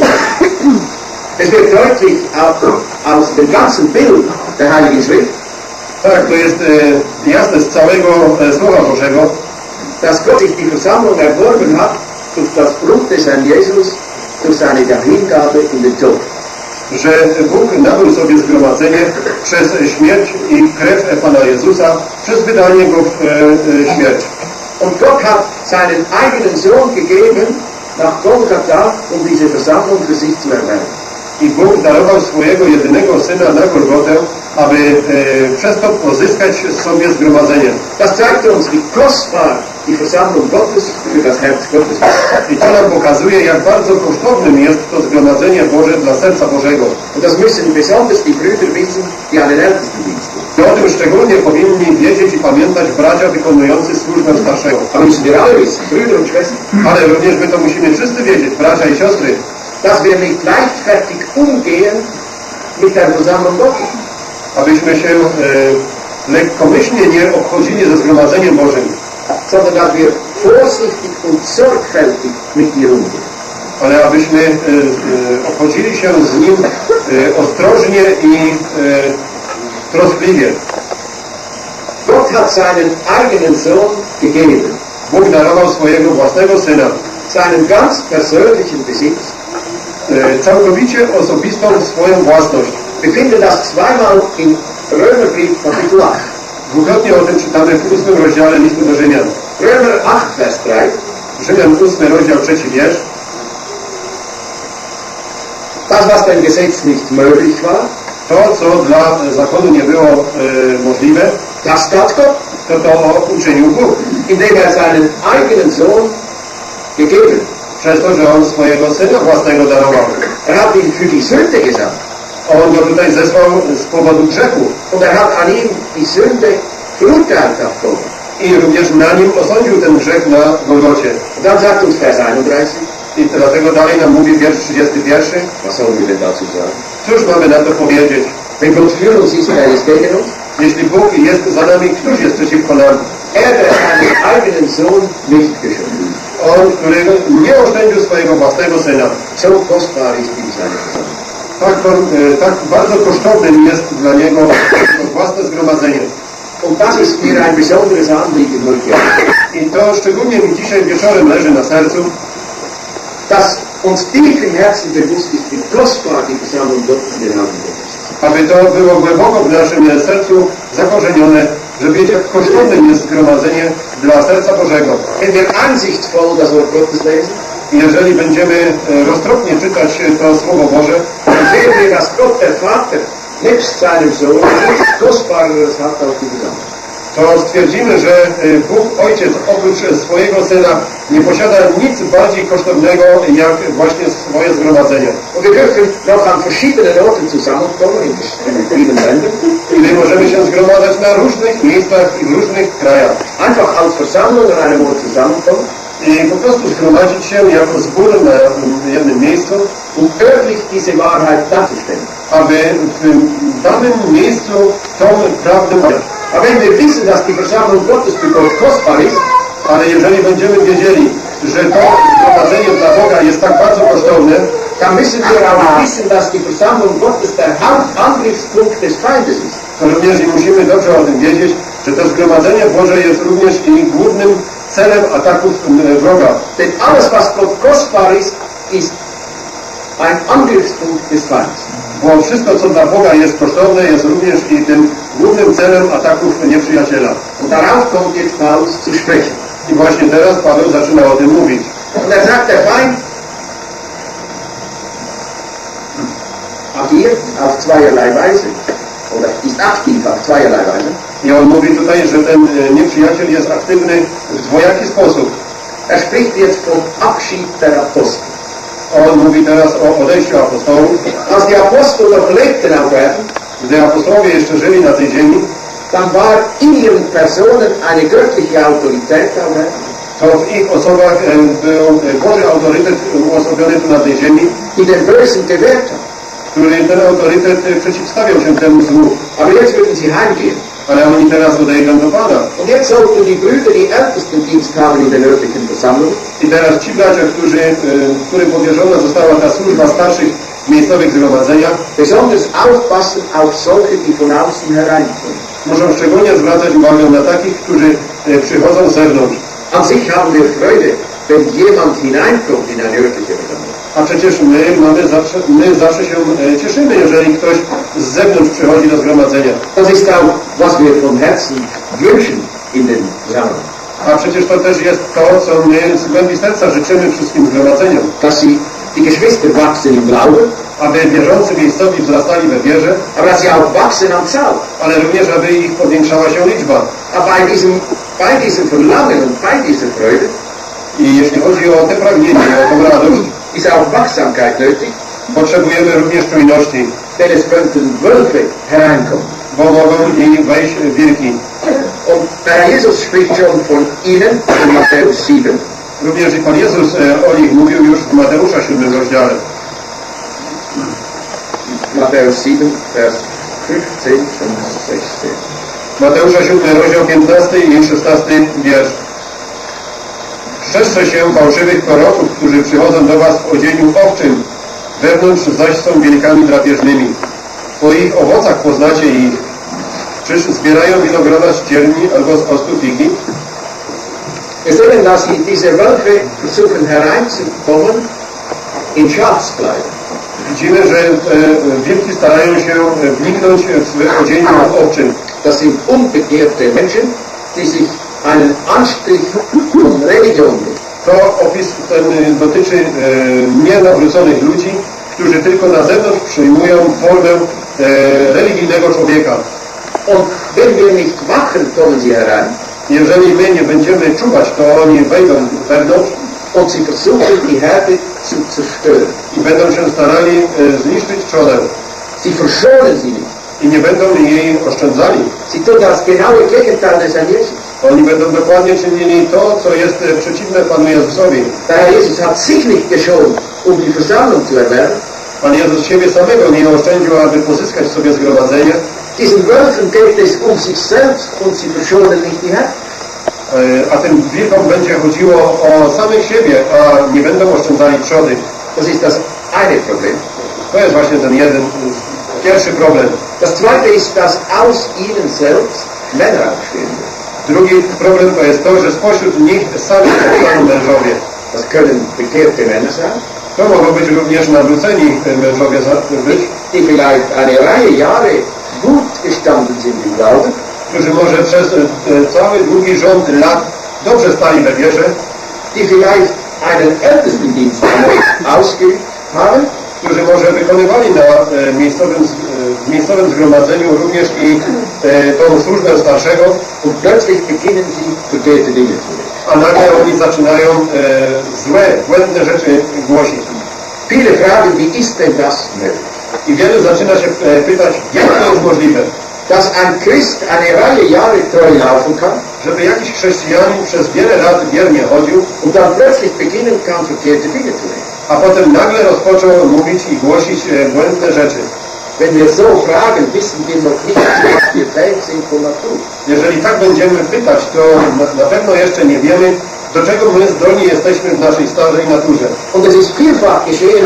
Es wird deutlich aus dem ganzen Bild der Heiligen Schrift, Tak, to jest jasne z całego Słowa Bożego, dass Gott sich die Versammlung erworben hat durch das Blut des Herrn Jesus, durch seine Dahingabe in den Tod. że Bóg nabył sobie zgromadzenie przez śmierć i krew Pana Jezusa, przez wydanie Go w śmierć. Und Gott hat seinen eigenen Sohn gegeben nach Golgatha, um diese Versammlung für sich zu erwerben. I Bóg darował swojego jedynego Syna na Golgotę, aby przez to pozyskać sobie zgromadzenie. Das zeigt uns, wie kostbar die Versammlung Gottes für das Herz Gottes ist. I to nam pokazuje, jak bardzo kosztownym jest to zgromadzenie Boże dla serca Bożego. Und das müssen besonders die Brüder wissen, die an den Ältestendienst tun. I o tym szczególnie powinni wiedzieć i pamiętać bracia wykonujący służbę starszego. Aber müssen wir alle wissen, Brüder und Schwestern, Ale również my to musimy wszyscy wiedzieć, bracia i siostry, dass wir nicht leichtfertig umgehen mit der Versammlung Gottes. abyśmy się lekkomyślnie nie obchodzili ze zgromadzeniem Bożym, sondern dass wir vorsichtig und sorgfältig mit ihr umgehen. ale abyśmy obchodzili się z nim ostrożnie i troskliwie. Gott hat seinen eigenen Sohn gegeben, Bóg darował swojego własnego Syna, seinen ganz persönlichen Besitz. Całkowicie osobistą swoją własność. Wir finden das zweimal in Römerbrief Kapitel 8. Dwukrotnie o tym czytamy w 8 rozdziale listu do Rzymian. Römer 8, Vers 3. Rzymian 8 rozdział 3 wiersz. Das, was dem Gesetz nicht möglich war, To, co dla zakonu nie było możliwe, das tat Gott, to uczynił Bóg. indem seinen eigenen Sohn gegeben. Przez to, że On swojego Syna własnego darował. Hat ihn für die Sünde gesandt. On go tutaj zesłał z powodu grzechu. Und hat an ihm die Sünde verurteilt auf Golgatha. I również na nim osądził ten grzech na Golgocie. Und dann sagt uns Vers 31, I dlatego dalej nam mówi wiersz 31. was sollen wir denn dazu sagen? Cóż mamy na to powiedzieć? Wenn Gott für uns ist, wer ist gegen uns? Jeśli Bóg jest za nami, któż jest przeciwko nam? Der seinen eigenen Sohn nicht geschont. On, który nie oszczędził swojego własnego Syna. So kostbar ist ihm seine Versammlung. Tak bardzo kosztownym jest dla Niego jego własne zgromadzenie. Und das ist mir ein besonderes Anliegen heute. I to szczególnie mi dzisiaj wieczorem leży na sercu, Dass uns tief im Herzen bewusst ist, wie kostbar die Versammlung Gottes in den Augen Gottes ist. aby to było głęboko w naszym sercu zakorzenione, że wiecie, jak kosztownym jest zgromadzenie dla serca Bożego. Wenn wir ansichtsvoll das Wort Gottes lesen, I jeżeli będziemy roztropnie czytać to Słowo Boże, dann sehen wir, dass Gott der Vater nebst seinem Sohn nichts Kostbareres hat als die Versammlung. to stwierdzimy, że Bóg Ojciec oprócz swojego Syna nie posiada nic bardziej kosztownego jak właśnie swoje zgromadzenie. Und wir dürfen noch an verschiedenen Orten zusammenkommen, in vielen Ländern. I my możemy się zgromadzać na różnych miejscach i w różnych krajach. Einfach als Versammlung an einem Ort zusammenkommen, I po prostu zgromadzić się jako zbór na jednym miejscu um örtlich diese Wahrheit darzustellen. aby w danym miejscu tą prawdę mówić. Aber wenn wir wissen, dass die Versammlung Gottes für Gott kostbar ist, Ale jeżeli będziemy wiedzieli, że to zgromadzenie dla Boga jest tak bardzo kosztowne, dann müssen wir auch wissen, dass die Versammlung Gottes der Hauptangriffspunkt des Feindes ist. to również i musimy dobrze o tym wiedzieć, że to zgromadzenie Boże jest również i głównym celem ataków wroga. Denn alles, was Gott kostbar ist, ist ein Angriffspunkt des Feindes. Bo wszystko, co dla Boga jest kosztowne, jest również i tym głównym celem ataków nieprzyjaciela. Und darauf kommt jetzt Paulus zu sprechen. I właśnie teraz Paweł zaczyna o tym mówić. Und sagt, der Feind agiert auf zweierlei Weise, oder ist aktiv auf zweierlei Weise. I on mówi tutaj, że ten nieprzyjaciel jest aktywny w dwojaki sposób. Spricht jetzt vom Abschied der Apostel. On mówi teraz o odejściu apostołów. Als die Apostel noch lebten auf Erden, Gdy apostołowie jeszcze żyli na tej ziemi, dann war in ihren Personen eine göttliche Autorität auf Erden, to w ich osobach był Boży autorytet uosobiony tu na tej ziemi, die den Bösen gewehrt hat. który ten autorytet przeciwstawiał się temu złu. Aber jetzt würden sie heimgehen. Ale oni teraz odejdą do Pana. Und jetzt sollten die Brüder die ältesten Dienst haben in der örtlichen Versammlung. I teraz ci bracia, którym powierzona została ta służba starszych w miejscowych zgromadzeniach, Besonders aufpassen auf solche, die von außen hereinkommen. muszą szczególnie zwracać uwagę na takich, którzy przychodzą z zewnątrz. An sich haben wir Freude, wenn jemand hineinkommt in eine örtliche Versammlung. A przecież my zawsze się cieszymy, jeżeli ktoś z zewnątrz przychodzi do zgromadzenia. Das ist auch, was wir von Herzen wünschen in den Versammlungen. A przecież to też jest to, co my z głębi serca życzymy wszystkim zgromadzeniom. Dass sie die Geschwister wachsen im Glauben, Aby wierzący miejscowi wzrastali we wierze, aber dass sie auch wachsen an Zahl. ale również aby ich powiększała się liczba. Aber bei diesem Verlangen und bei dieser Freude I jeśli chodzi o te pragnienie, o tą radość, ist auch Wachsamkeit nötig, potrzebujemy również czujności, denn es könnten Wölfe hereinkommen. bo mogą i wejść wilki. Und der Herr Jesus spricht schon von ihnen in Matthäus 7. Również i Pan Jezus o nich mówił już w Mateusza 7 rozdziale. Matthäus 7, Vers 15 und 16. Mateusza 7 rozdział 15 i 16 wiersz. Strzeżcie się fałszywych proroków, którzy przychodzą do was w odzieniu owczym, wewnątrz zaś są wilkami drapieżnymi. Po ich owocach poznacie ich. Czyż zbierają winogrona z cierni albo z ostu figi? Wir sehen, dass sie diese Wölfe versuchen hereinzukommen in Schafskleidern. Widzimy, że wilki starają się wniknąć w odzieniu owczym. Das sind unbekehrte Menschen, die sich einen Anstrich von Religion nehmen. To opis ten dotyczy nienawróconych ludzi, którzy tylko na zewnątrz przyjmują formę religijnego człowieka. Und wenn wir nicht wachen, kommen sie herein. Jeżeli my nie będziemy czuwać, to oni wejdą wewnątrz Und sie versuchen, die Herde zu zerstören. i będą się starali zniszczyć trzodę. Sie verschonen sie nicht. I nie będą jej oszczędzali. Sie tun das genaue Gegenteil des Herrn Jesus. Oni będą dokładnie czynili to, co jest przeciwne Panu Jezusowi. Der Herr Jesus hat sich nicht geschont, die Versammlung zu erwerben. Pan Jezus siebie samego nie oszczędził, aby pozyskać sobie zgromadzenie. Diesen Wölfen geht es sich selbst und sie verschonen nicht die Herde. A tym wilkom będzie chodziło o samych siebie, a nie będą oszczędzali trzody. Das ist das eine Problem. To jest właśnie ten pierwszy problem. Das zweite ist, dass aus ihnen selbst Männer aufstehen. Drugi problem to jest to, że spośród nich samych powstaną mężowie. Das können bekehrte Männer sein, To mogą być również nawróceni mężowie być, die vielleicht eine Reihe Jahre gut gestanden sind im Glauben, którzy może przez cały długi rząd lat dobrze stali we wierze, die vielleicht einen Ältestendienst ausgeübt haben, którzy może wykonywali na miejscowym zgromadzeniu również i tą służbę starszego, und plötzlich beginnen sie verkehrte Dinge zu tun. a nagle oni zaczynają złe, błędne rzeczy głosić. Viele fragen, wie ist denn das möglich? I wielu zaczyna się pytać, jak to jest możliwe, Dass ein Christ eine Reihe Jahre treu laufen kann żeby jakiś chrześcijanin przez wiele lat wiernie chodził, und dann plötzlich beginnen kann, verkehrte Dinge zu tun. a potem nagle rozpoczął mówić i głosić błędne rzeczy. Wenn wir so fragen, wissen wir noch nicht, zu was wir fähig sind von Natur. Jeżeli tak będziemy pytać, to na pewno jeszcze nie wiemy, do czego my zdolni jesteśmy w naszej starej naturze. Und es ist vielfach geschehen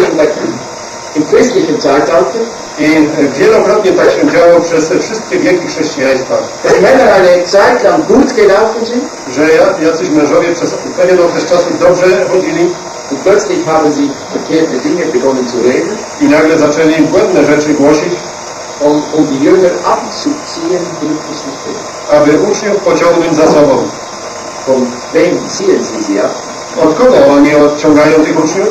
im christlichen Zeitalter, I wielokrotnie tak się działo przez wszystkie wieki chrześcijaństwa, dass Männer eine Zeit lang gut gelaufen sind że jacyś mężowie przez pewien okres czasu dobrze chodzili und plötzlich haben sie verkehrte Dinge begonnen zu reden, i nagle zaczęli błędne rzeczy głosić, um die Jünger abzuziehen in Christus Bild. aby uczniów pociągnąć za sobą. Von wem ziehen sie sie ab? Od kogo oni odciągają tych uczniów?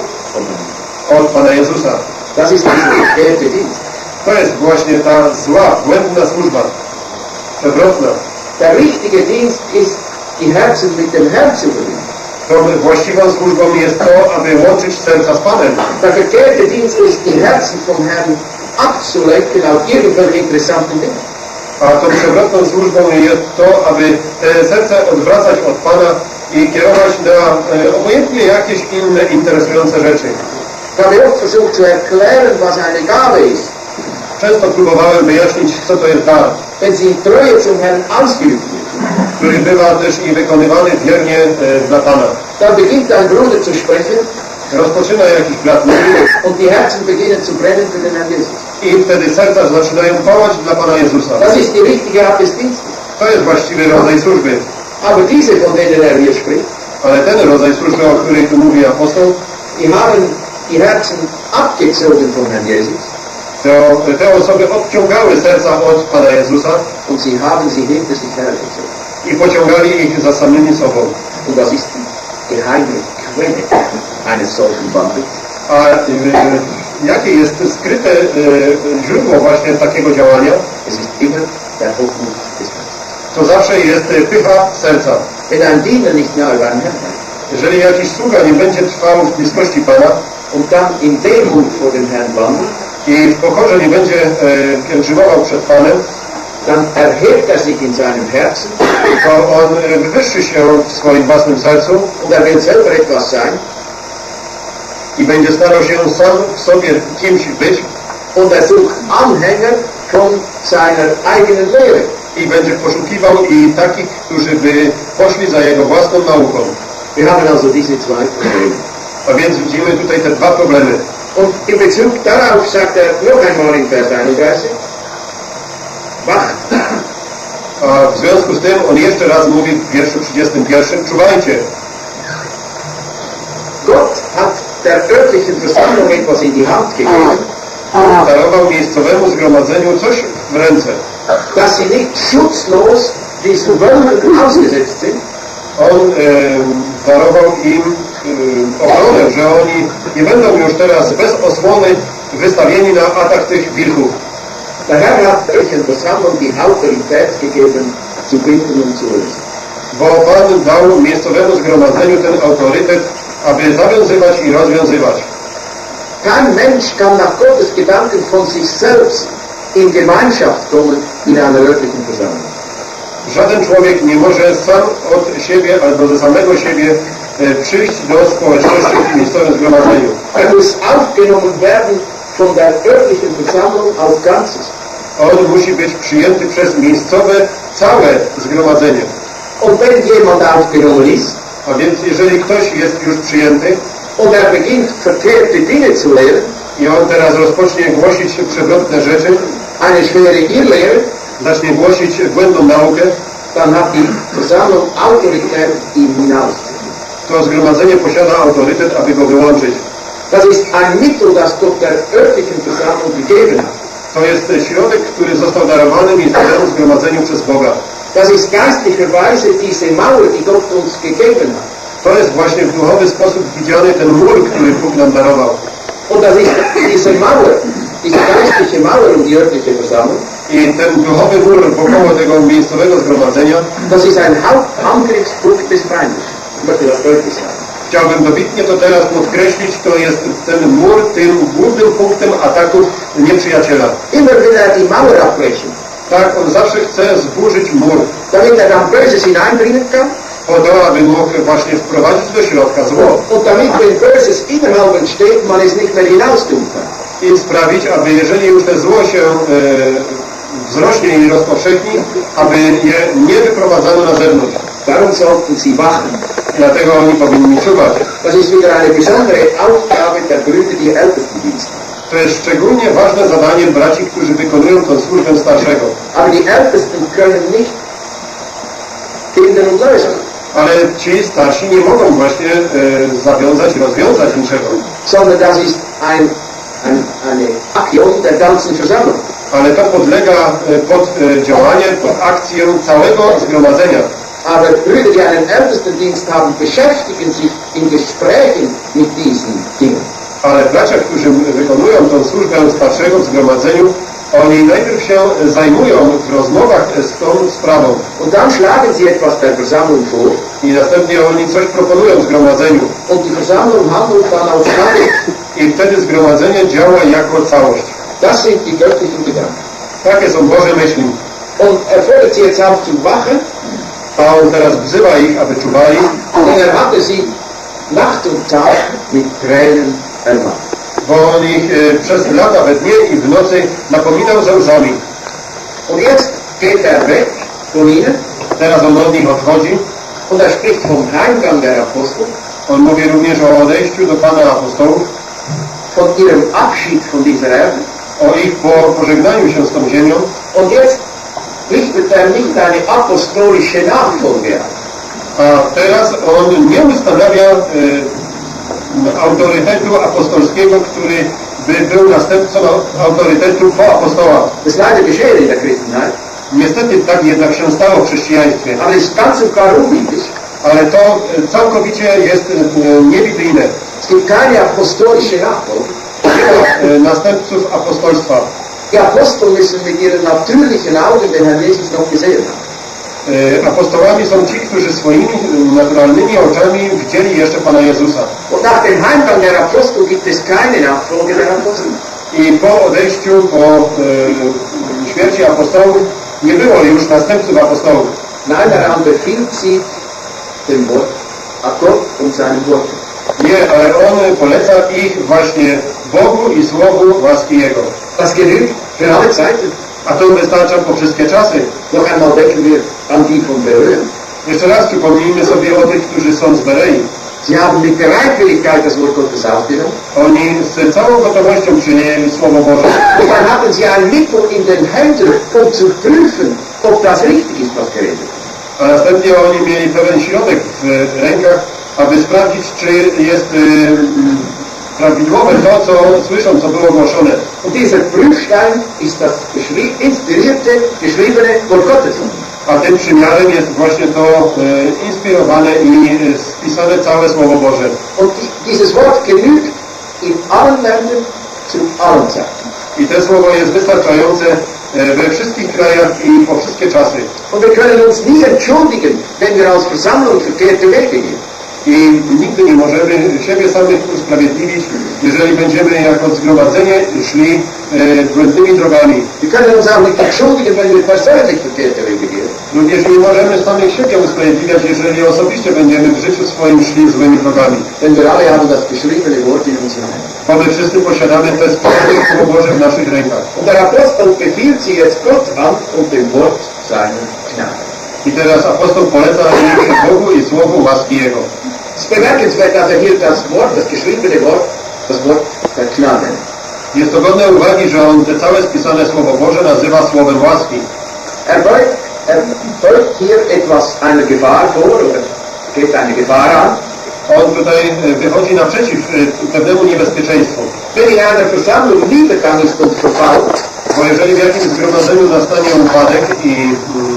Od Pana Jezusa. Das ist dieser verkehrte Dienst. To jest właśnie ta zła, błędna służba, przewrotna. Der richtige Dienst ist, die Herzen mit dem Herrn zu verbinden. Tą właściwą służbą jest to, aby łączyć serca z Panem. Der verkehrte Dienst ist, die Herzen vom Herrn abzulenken auf irgendwelche interessanten Dinge. A tą przewrotną służbą jest to, aby te serce odwracać od Pana i kierować na obojętnie jakieś inne interesujące rzeczy. Ich habe oft versucht zu erklären, was eine Gabe ist. Często próbowałem wyjaśnić, co to jest dar, Wenn sie in Treue zum Herrn ausgeübt wird, który bywa też i wykonywany wiernie dla Pana. dann beginnt ein Bruder zu sprechen Rozpoczyna jakiś brat mówi und die Herzen beginnen zu brennen für den Herrn Jesus. i wtedy serca zaczynają pałać dla Pana Jezusa. Das ist die richtige Art des Dienstes. To jest właściwy rodzaj służby. Aber diese, von denen er hier spricht, Ale ten rodzaj służby, o której tu mówi apostoł, die haben die Herzen abgezogen vom Herrn Jesus to te osoby odciągały serca od Pana Jezusa und sie haben sie hinter sich hergezogen. i pociągali ich za samymi sobą. Und das ist die geheime Quelle eines solchen Wandels. A jakie jest skryte źródło właśnie takiego działania? Es ist immer der Hochmut des Herzens. To zawsze jest pycha serca. Wenn ein Diener nicht nahe beim Herrn bleibt Jeżeli jakiś sługa nie będzie trwał w bliskości Pana und dann in Demut vor dem Herrn wandelt, i w pokorze nie będzie pielgrzymował przed Panem, dann erhebt er sich in seinem Herzen to on wywyższy się w swoim własnym sercu und er will selber etwas sein i będzie starał się sam w sobie kimś być und er sucht Anhänger von seiner eigenen Lehre. i będzie poszukiwał i takich, którzy by poszli za jego własną nauką. Wir haben also diese zwei Probleme. A więc widzimy tutaj te dwa problemy. Und in Bezug darauf sagt er noch einmal in Vers 31, wacht, A w związku z tym on jeszcze raz mówi w wierszu 31, czuwajcie. Gott hat der örtlichen Versammlung etwas in die Hand gegeben, Darował miejscowemu zgromadzeniu coś w ręce. dass sie nicht schutzlos diesen Wölfen ausgesetzt sind, On darował im ochronę, że oni nie będą już teraz bez osłony wystawieni na atak tych wilków. der Herr hat der örtlichen Versammlung die Autorität gegeben, zu binden und zu lösen. Bo Pan dał miejscowemu zgromadzeniu ten autorytet, aby zawiązywać i rozwiązywać. Kein Mensch kann nach Gottes Gedanken von sich selbst in Gemeinschaft kommen in einer örtlichen Versammlung. Żaden człowiek nie może sam od siebie albo ze samego siebie przyjść do społeczności w miejscowym zgromadzeniu. Er muss aufgenommen werden von der örtlichen Versammlung als Ganzes. On musi być przyjęty przez miejscowe, całe zgromadzenie. Und wenn jemand aufgenommen ist, A więc jeżeli ktoś jest już przyjęty und er beginnt verkehrte Dinge zu lehren, i on teraz rozpocznie głosić przewrotne rzeczy, eine schwere Irrlehre, zacznie głosić błędną naukę, dann hat die Versammlung Autorität, ihn hinauszuführen. to zgromadzenie posiada autorytet, aby go wyłączyć. Das ist ein Mittel, das Gott der örtlichen Versammlung gegeben hat. To jest środek, który został darowany miejscowemu zgromadzeniu przez Boga. Das ist geistlicherweise diese Mauer, die Gott uns gegeben hat. To jest właśnie w duchowy sposób widziany ten mur, który Bóg nam darował. Und das ist diese Mauer, diese geistliche Mauer um die örtliche Versammlung, I ten duchowy mur wokoło tego miejscowego zgromadzenia, das ist ein Hauptangriffspunkt des Feindes. Ich möchte das deutlich sagen. chciałbym dobitnie to teraz podkreślić, to jest ten mur tym głównym punktem ataków nieprzyjaciela. Immer will er die Mauer abbrechen, Tak, on zawsze chce zburzyć mur, damit er dann Böses hineinbringen kann. po to, aby mógł właśnie wprowadzić do środka zło. Und damit, wenn Böses innerhalb entsteht, man es nicht mehr hinaus tun kann. i sprawić, aby jeżeli już te zło się wzrośnie i rozpowszechni, aby je nie wyprowadzano na zewnątrz. Darum sollten sie wachen. Dlatego oni powinni czuwać. Das ist wieder eine besondere Aufgabe der Brüder, die Ältestendienst. To jest szczególnie ważne zadanie braci, którzy wykonują tę służbę starszego. Aber die Ältesten können nicht finden und lösen. Ale ci starsi nie mogą właśnie zawiązać i rozwiązać niczego. Sondern das ist eine Aktion der ganzen Versammlung. Ale to podlega pod działanie, pod akcję całego zgromadzenia. Aber Brüder, die einen Ältestendienst haben, beschäftigen sich in Gesprächen mit diesen Dingen. Ale bracia, którzy wykonują tę służbę starszego w zgromadzeniu, oni najpierw się zajmują w rozmowach z tą sprawą. Und dann schlagen sie etwas der Versammlung vor. I następnie oni coś proponują zgromadzeniu. Und die Versammlung handelt dann als Ganzes. I wtedy zgromadzenie działa jako całość. Das sind die göttlichen Gedanken. Takie są Boże myśli. Und fordert sie jetzt auf zum Wachen. A on teraz wzywa ich, aby czuwali. Denn hatte sie Nacht und Tag mit Tränen ermahnt. Bo on ich przez lata we dnie i w nocy napominał ze łzami. Und jetzt geht weg von ihnen. Teraz on od nich odchodzi. Und spricht vom Heimgang der Apostel. On mówi również o odejściu do Pana apostołów. Von ihrem Abschied von dieser Erde. O ich pożegnaniu się z tą ziemią. Und jetzt richtet nicht eine apostolische Nachfolge an. A teraz on nie ustanawia autorytetu apostolskiego, który by był następcą autorytetu po apostołach. Das leider geschehen in der Christenheit. Niestety tak jednak się stało w chrześcijaństwie. Aber es ist ganz und gar unbiblisch. Ale to całkowicie jest niebiblijne. Es gibt keine apostolische Nachfolge. Nie ma następców apostolstwa. Die Apostel müssen mit ihren natürlichen Augen den Herrn Jesus noch gesehen haben. Apostołami są ci, którzy swoimi naturalnymi oczami widzieli jeszcze Pana Jezusa. Und nach dem Heimgang der Apostel gibt es keine Nachfolge der Apostel. I po odejściu, po śmierci apostołów nie było już następców apostołów. Nein, daran befiehlt sie dem Wort, a Gott und seinem Wort. Nie, ale on poleca ich właśnie Bogu i Słowu łaski Jego. Das genügt für alle Zeiten. A to wystarcza po wszystkie czasy. Noch einmal denken wir an die von Beröa. Jeszcze raz przypomnijmy sobie o tych, którzy są z Berei. Sie haben mit Bereitwilligkeit das Wort Gottes aufgenommen. Oni z całą gotowością przyjęli Słowo Boże. Und dann hatten sie ein Mittel in den Händen, um zu prüfen, ob das richtig ist, was geredet wird. A następnie oni mieli pewien środek w rękach, aby sprawdzić, czy jest prawidłowe to, co słyszą, co było głoszone. Und dieser Prüfstein ist das inspirierte, geschriebene Wort Gottes. A tym przymiarem jest właśnie to inspirowane i spisane całe Słowo Boże. Und dieses Wort genügt in allen Ländern zu allen Zeiten. I to Słowo jest wystarczające we wszystkich krajach i po wszystkie czasy. Und wir können uns nie entschuldigen, wenn wir als Versammlung verkehrte Wege gehen. I nigdy nie możemy siebie samych usprawiedliwić, jeżeli będziemy jako zgromadzenie szli błędnymi drogami. Wir können uns auch nicht entschuldigen, wenn wir persönlich verkehrte Wege gehen. Również nie możemy samych siebie usprawiedliwiać, jeżeli osobiście będziemy w życiu swoim szli złymi drogami. Denn wir alle haben das geschriebene Wort in unseren Händen. Bo my wszyscy posiadamy te spisane Słowo Boże w naszych rękach. Und der Apostel befiehlt sie jetzt Gott an und dem Wort seiner Gnade. I teraz apostoł poleca ich Bogu i Słowu łaski Jego. Es ist bemerkenswert, dass hier das Wort, das geschriebene Wort, das Wort der Gnade. Jest to godne uwagi, że on te całe spisane Słowo Boże nazywa Słowem łaski. Beugt hier etwas einer Gefahr vor, oder geht eine Gefahr an. On tutaj wychodzi naprzeciw pewnemu niebezpieczeństwu. Wenn in einer Versammlung Niedergang ist und Verfall, Bo jeżeli w jakimś zgromadzeniu nastanie upadek i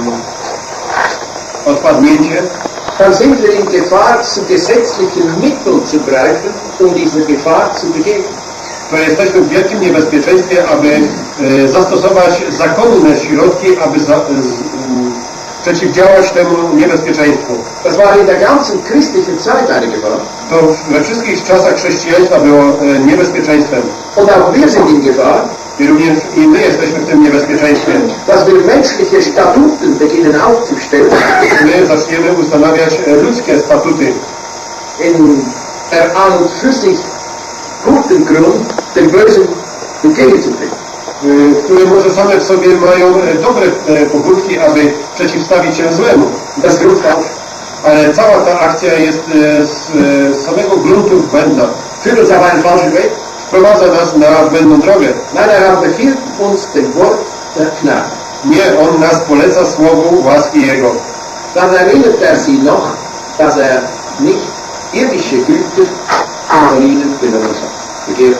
odpadnięcie, dann sind wir in Gefahr, zu gesetzlichen Mitteln zu greifen, um dieser Gefahr zu begegnen. to jesteśmy w wielkim niebezpieczeństwie, aby zastosować zakonne środki, aby przeciwdziałać temu niebezpieczeństwu. Das war in der ganzen christlichen Zeit eine Gefahr. To we wszystkich czasach chrześcijaństwa było niebezpieczeństwem. Und auch wir sind in Gefahr, I również i my jesteśmy w tym niebezpieczeństwie. dass wir menschliche Statuten beginnen aufzustellen, My zaczniemy ustanawiać ludzkie statuty. in der an und für sich guten Grund den Bösen entgegenzubringen. Które może same w sobie mają dobre pobudki, aby przeciwstawić się złemu. Das Grund falsch. Ale cała ta akcja jest z samego gruntu błędna. Führt uns auf einen falschen Weg. Wprowadza nas na błędną drogę. Nein, er befiehlt uns dem Wort der Gnade. Nie, On nas poleca słowu łaski Jego. Dann erinnert er sie noch, dass er nicht irdische Güter von ihnen genommen hat. Begehrt.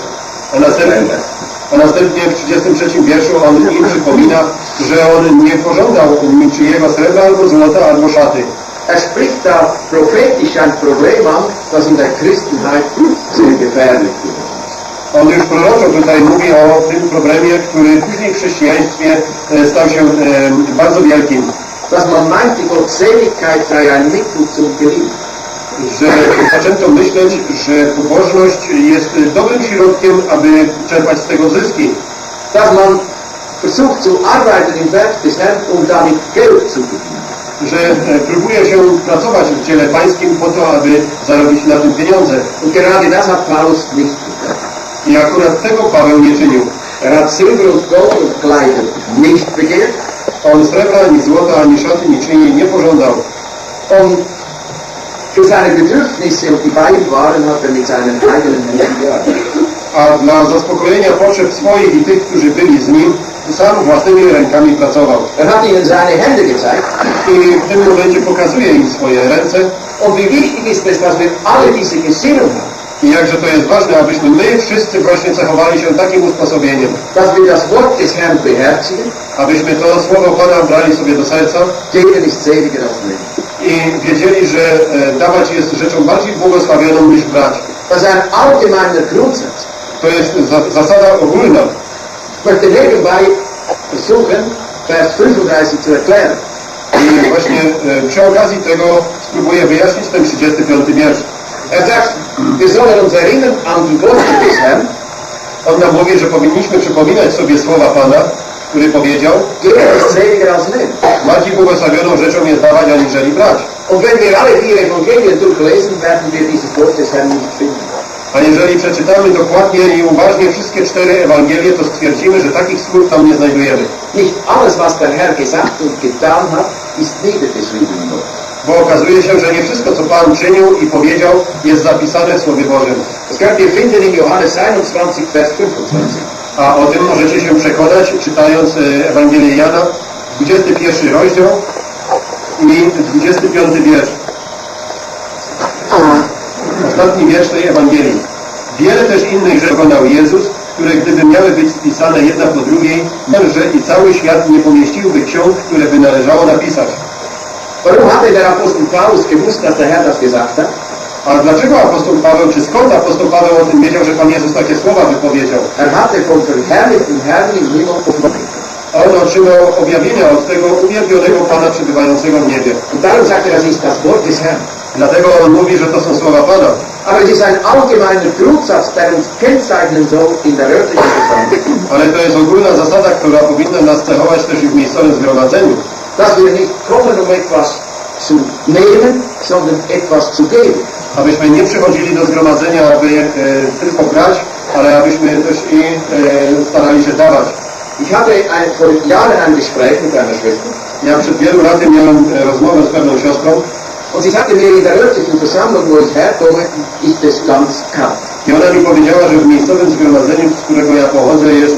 A następnie w 33 wierszu On im przypomina, że On nie pożądał niczyjego srebra albo złota, albo szaty. Er spricht da prophetisch ein Problem an, das in der Christenheit sehr gefährlich ist. On już proroczo tutaj mówi o tym problemie, który później w chrześcijaństwie stał się bardzo wielkim. Dass man meint, die Gottseligkeit sei ein Mittel zum Gelingen. Że zaczęto myśleć, że pobożność jest dobrym środkiem, aby czerpać z tego zyski. Dass man versucht zu arbeiten im Werk des Herrn, um damit Geld zu verdienen. Że próbuje się pracować w dziele pańskim po to, aby zarobić na tym pieniądze. Und gerade das hat Paulus nicht getan. I akurat tego Paweł nie czynił. Er hat Silber und Gold und Kleider nicht begehrt. On srebra, ani złota, ani szaty niczyjej nie pożądał. Und für seine Bedürfnisse und die bei ihm waren, hat er mit seinen eigenen Händen gearbeitet. A dla zaspokojenia potrzeb swoich i tych, którzy byli z nim, sam własnymi rękami pracował. Er hat ihnen seine Hände gezeigt. I w tym momencie pokazuje im swoje ręce. Und wie wichtig ist es, dass wir alle diese Gesinnung haben. I jakże to jest ważne, abyśmy my wszyscy właśnie cechowali się takim usposobieniem. Dass wir das Wort des Herrn beherzigen. Abyśmy to słowo Pana brali sobie do serca. Geben ist seliger als nehmen. I wiedzieli, że dawać jest rzeczą bardziej błogosławioną niż brać. Das ist ein allgemeiner Grundsatz. To jest zasada ogólna. Ich möchte nebenbei versuchen, Vers 35 zu erklären. I właśnie przy okazji tego spróbuję wyjaśnić ten 35 wiersz. Er sagt, wir sollen uns erinnern an die Worte des Herrn. On nam mówi, że powinniśmy przypominać sobie słowa Pana, który powiedział: Geben ist seliger als nehmen. bardziej błogosławioną rzeczą jest dawać, aniżeli brać. Und wenn wir alle 4 Evangelien durchlesen, werden wir dieses Wort des Herrn nicht finden. A jeżeli przeczytamy dokładnie i uważnie wszystkie 4 Ewangelie, to stwierdzimy, że takich słów tam nie znajdujemy. Nicht alles, was der Herr gesagt und getan hat, ist niedergeschrieben im Wort. Bo okazuje się, że nie wszystko, co Pan czynił i powiedział, jest zapisane w Słowie Bożym. Das könnt ihr finden in Johannes 21, Vers 25. A o tym możecie się przekonać, czytając Ewangelię Jana, 21 rozdział i 25 wiersz. Ostatni wiersz tej Ewangelii. Wiele też innych rzeczy dokonał Jezus, które gdyby miały być spisane jedna po drugiej, że i cały świat nie pomieściłby ksiąg, które by należało napisać. Warum hatte der Apostel Paulus gewusst, dass der Herr das gesagt hat? A dlaczego apostoł Paweł, czy skąd apostoł Paweł o tym wiedział, że Pan Jezus takie słowa wypowiedział? Er hatte vom verherrlichten Herrn im Himmel Offenbarung. On otrzymał objawienia od tego uwielbionego Pana przebywającego w niebie. Und darum sagt er, das ist das Wort des Herrn. Dlatego on mówi, że to są słowa Pana. Aber es ist ein allgemeiner Grundsatz, der uns kennzeichnen soll in der örtlichen Versammlung. Ale to jest ogólna zasada, która powinna nas cechować też i w miejscowym zgromadzeniu. Dass wir nicht kommen, um etwas zu nehmen, sondern etwas zu geben. Abyśmy nie przychodzili do zgromadzenia, aby tylko brać, ale abyśmy też i starali się dawać. Ich hatte vor Jahren ein Gespräch mit einer Schwester. Ja przed wielu laty miałem rozmowę z pewną siostrą. Und sie sagte mir, in der örtlichen Versammlung, wo ich herkomme, ist es ganz kalt. I ona mi powiedziała, że w miejscowym zgromadzeniu, z którego ja pochodzę, jest,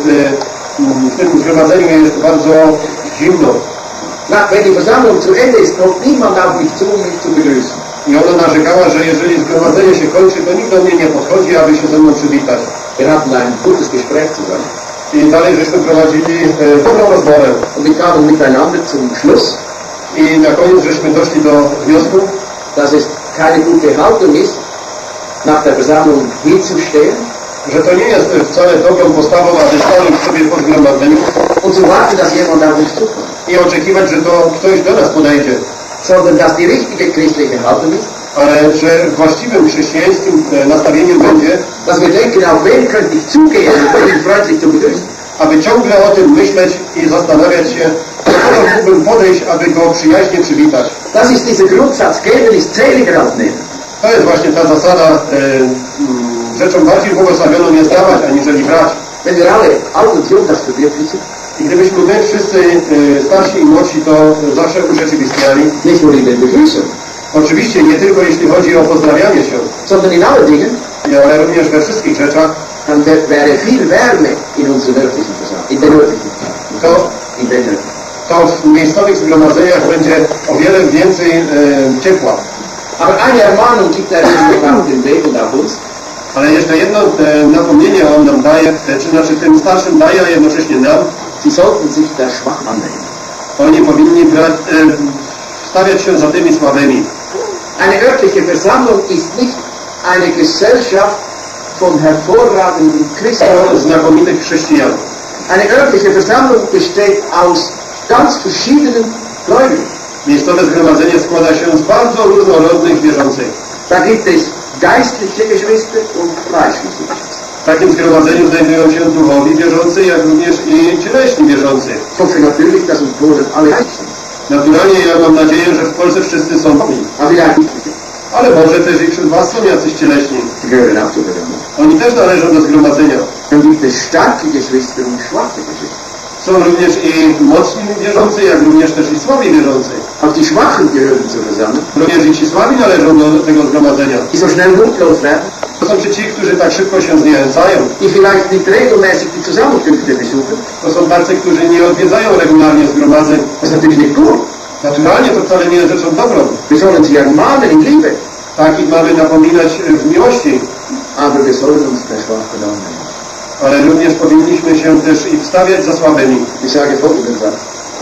w tym zgromadzeniu jest bardzo zimno. Na, wenn die Versammlung zu Ende ist, kommt niemand auf mich zu, um mich zu begrüßen. I ona narzekała, że jeżeli zgromadzenie się kończy, to nikt do mnie nie podchodzi, aby się ze mną przywitać. Wir hatten ein gutes Gespräch zusammen. I dalej żeśmy prowadzili dobrą rozmowę. Und wir kamen miteinander zum Schluss, I na koniec żeśmy doszli do wniosku, dass es keine gute Haltung ist, nach der Versammlung hinzustehen że to nie jest wcale dobrą postawą, aby stanąć sobie po zgromadzeniu und zu warten, dass jemand auf uns zukommt, i oczekiwać, że to ktoś do nas podejdzie. sondern dass die richtige christliche Haltung ist, Ale że właściwym chrześcijańskim nastawieniem będzie, dass wir denken, auf wen könnte ich zugehen, um ihn freundlich zu begrüßen. aby ciągle o tym myśleć i zastanawiać się, do kogo mógłbym podejść, aby go przyjaźnie przywitać. Das ist dieser Grundsatz, geben ist seliger als nehmen. To jest właśnie ta zasada, rzeczą bardziej błogosławioną jest dawać, aniżeli brać. Wenn wir alle, alt und jung, das verwirklichen, I gdybyśmy my wszyscy starsi i młodsi to zawsze urzeczywistniali, nicht nur in den Begrüßungen, oczywiście nie tylko jeśli chodzi o pozdrawianie się, sondern in allen Dingen, ale również we wszystkich rzeczach, dann wäre viel Wärme in unseren örtlichen Versammlungen, in den örtlichen to, in den örtlichen. to w miejscowych zgromadzeniach będzie o wiele więcej ciepła. Aber eine Ermahnung gibt er uns auf den Weg und auf uns. Ale jeszcze jedno napomnienie on nam daje, czy znaczy tym starszym daje, a jednocześnie nam. Sie sollten sich der Schwach annehmen. Oni powinni stawiać się za tymi słabymi. Eine örtliche Versammlung ist nicht eine Gesellschaft von hervorragenden Christen. Znakomitych chrześcijan. Eine örtliche Versammlung besteht aus ganz verschiedenen Gläubigen. Miejscowe zgromadzenie składa się z bardzo różnorodnych wierzących. Da gibt es geistliche Geschwister und fleischliche Geschwister. W takim zgromadzeniu znajdują się duchowi wierzący, jak również i cieleśni wierzący. Ich hoffe natürlich, dass uns Polen alle gleich sind. Naturalnie ja mam nadzieję, że w Polsce wszyscy są dobrzy. Aber vielleicht nicht. Ale może też i wśród was są jacyś cieleśni. Sie gehören auch zur Versammlung. Oni też należą do zgromadzenia. Dann gibt es starke Geschwister und schwache Geschwister. Są również i mocni wierzący, jak również też i słabi wierzący. Auch die Schwachen gehören zur Versammlung, Również i ci słabi należą do tego zgromadzenia. die so schnell mutlos werden, To są ci, którzy tak szybko się zniechęcają. die vielleicht nicht regelmäßig die Zusammenkünfte besuchen. To są tacy, którzy nie odwiedzają regularnie zgromadzeń. Das ist natürlich nicht gut. Naturalnie to wcale nie jest rzeczą dobrą. Wir sollen sie ermahnen in Liebe, Takich mamy napominać w miłości. aber wir sollen uns der Schwachen annehmen. Ale również powinniśmy się też i wstawiać za słabymi. Ich sage folgenden Satz.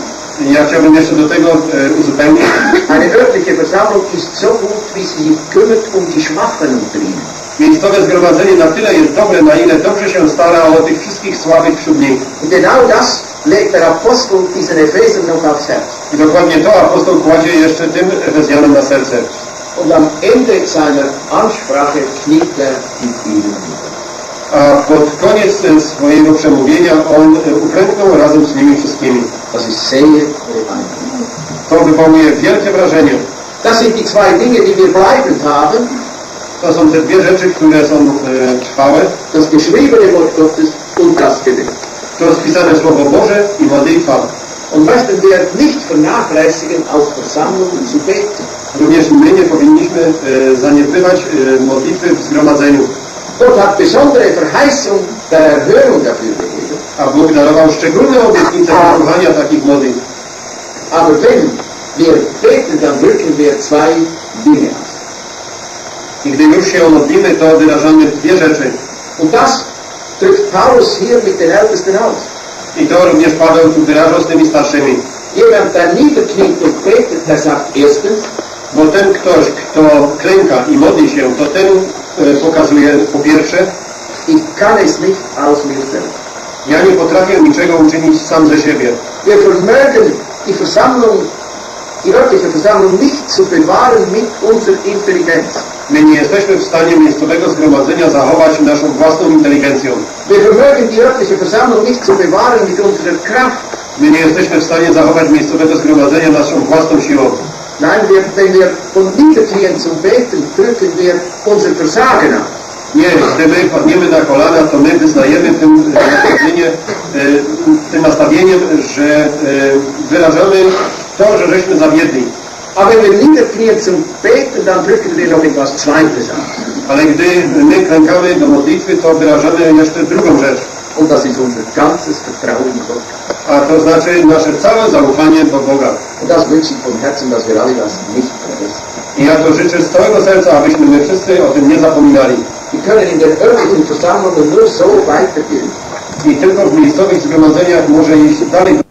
Ja chciałbym jeszcze do tego uzupełnić. Eine örtliche Versammlung ist so gut, wie sie sich kümmert die Schwachen unter ihnen. Miejscowe zgromadzenie na tyle jest dobre, na ile dobrze się stara o tych wszystkich słabych wśród nich. Und genau das legt der Apostel diesen Ephesern noch aufs Herz. I dokładnie to apostoł kładzie jeszcze tym Efezjanom na serce. Und am Ende seiner Ansprache kniet er mit ihnen nieder. A pod koniec swojego przemówienia on uklęknął razem z nimi wszystkimi. Das ist sehr beeindruckend. To wywołuje wielkie wrażenie. Das sind die zwei Dinge, die wir bleibend haben. To są te dwie rzeczy, które są trwałe. Das geschriebene Wort Gottes und das Gebet. To spisane Słowo Boże i modlitwa. Und möchten wir nicht vernachlässigen, auf Versammlungen zu beten. Również my nie powinniśmy zaniedbywać modlitwy w zgromadzeniu. Gott hat besondere Verheißung der Erhörung dafür gegeben. A Bóg darował szczególne obietnice wysłuchania takich modlitw. Aber wenn wir beten, dann drücken wir zwei Dinge aus. I gdy już się modlimy, to wyrażamy dwie rzeczy. Und das drückt Paulus hier mit den Ältesten aus. I to również Paweł tu wyrażał z tymi starszymi. Jemand, der niederkniet und betet, der sagt erstens, Bo ten ktoś, kto klęka i modli się, to ten pokazuje po pierwsze, ich kann es nicht aus mir selbst. ja nie potrafię niczego uczynić sam ze siebie. Wir vermögen die Versammlung, die örtliche Versammlung nicht zu bewahren mit unserer Intelligenz. My nie jesteśmy w stanie miejscowego zgromadzenia zachować naszą własną inteligencją. Wir vermögen die örtliche Versammlung nicht zu bewahren mit unserer Kraft. My nie jesteśmy w stanie zachować miejscowego zgromadzenia naszą własną siłą. Nein, wenn wir von niederknien zum Beten, drücken wir unser Versagen aus. Nie, gdy my padniemy na kolana, to my wyznajemy tym nastawieniem, że wyrażamy to, że żeśmy zawiedli. Aber wenn wir niederknien zum Beten, dann drücken wir noch etwas Zweites aus. Ale gdy my klękamy do modlitwy, to wyrażamy jeszcze drugą rzecz. Und das ist unser ganzes Vertrauen in Gott. A to znaczy nasze całe zaufanie do Boga. Und das wünsche ich von Herzen, dass wir alle das nicht vergessen. I ja to życzę z całego serca, abyśmy my wszyscy o tym nie zapominali. Wir können in den örtlichen Versammlungen nur so weitergehen. I tylko w miejscowych zgromadzeniach może iść dalej.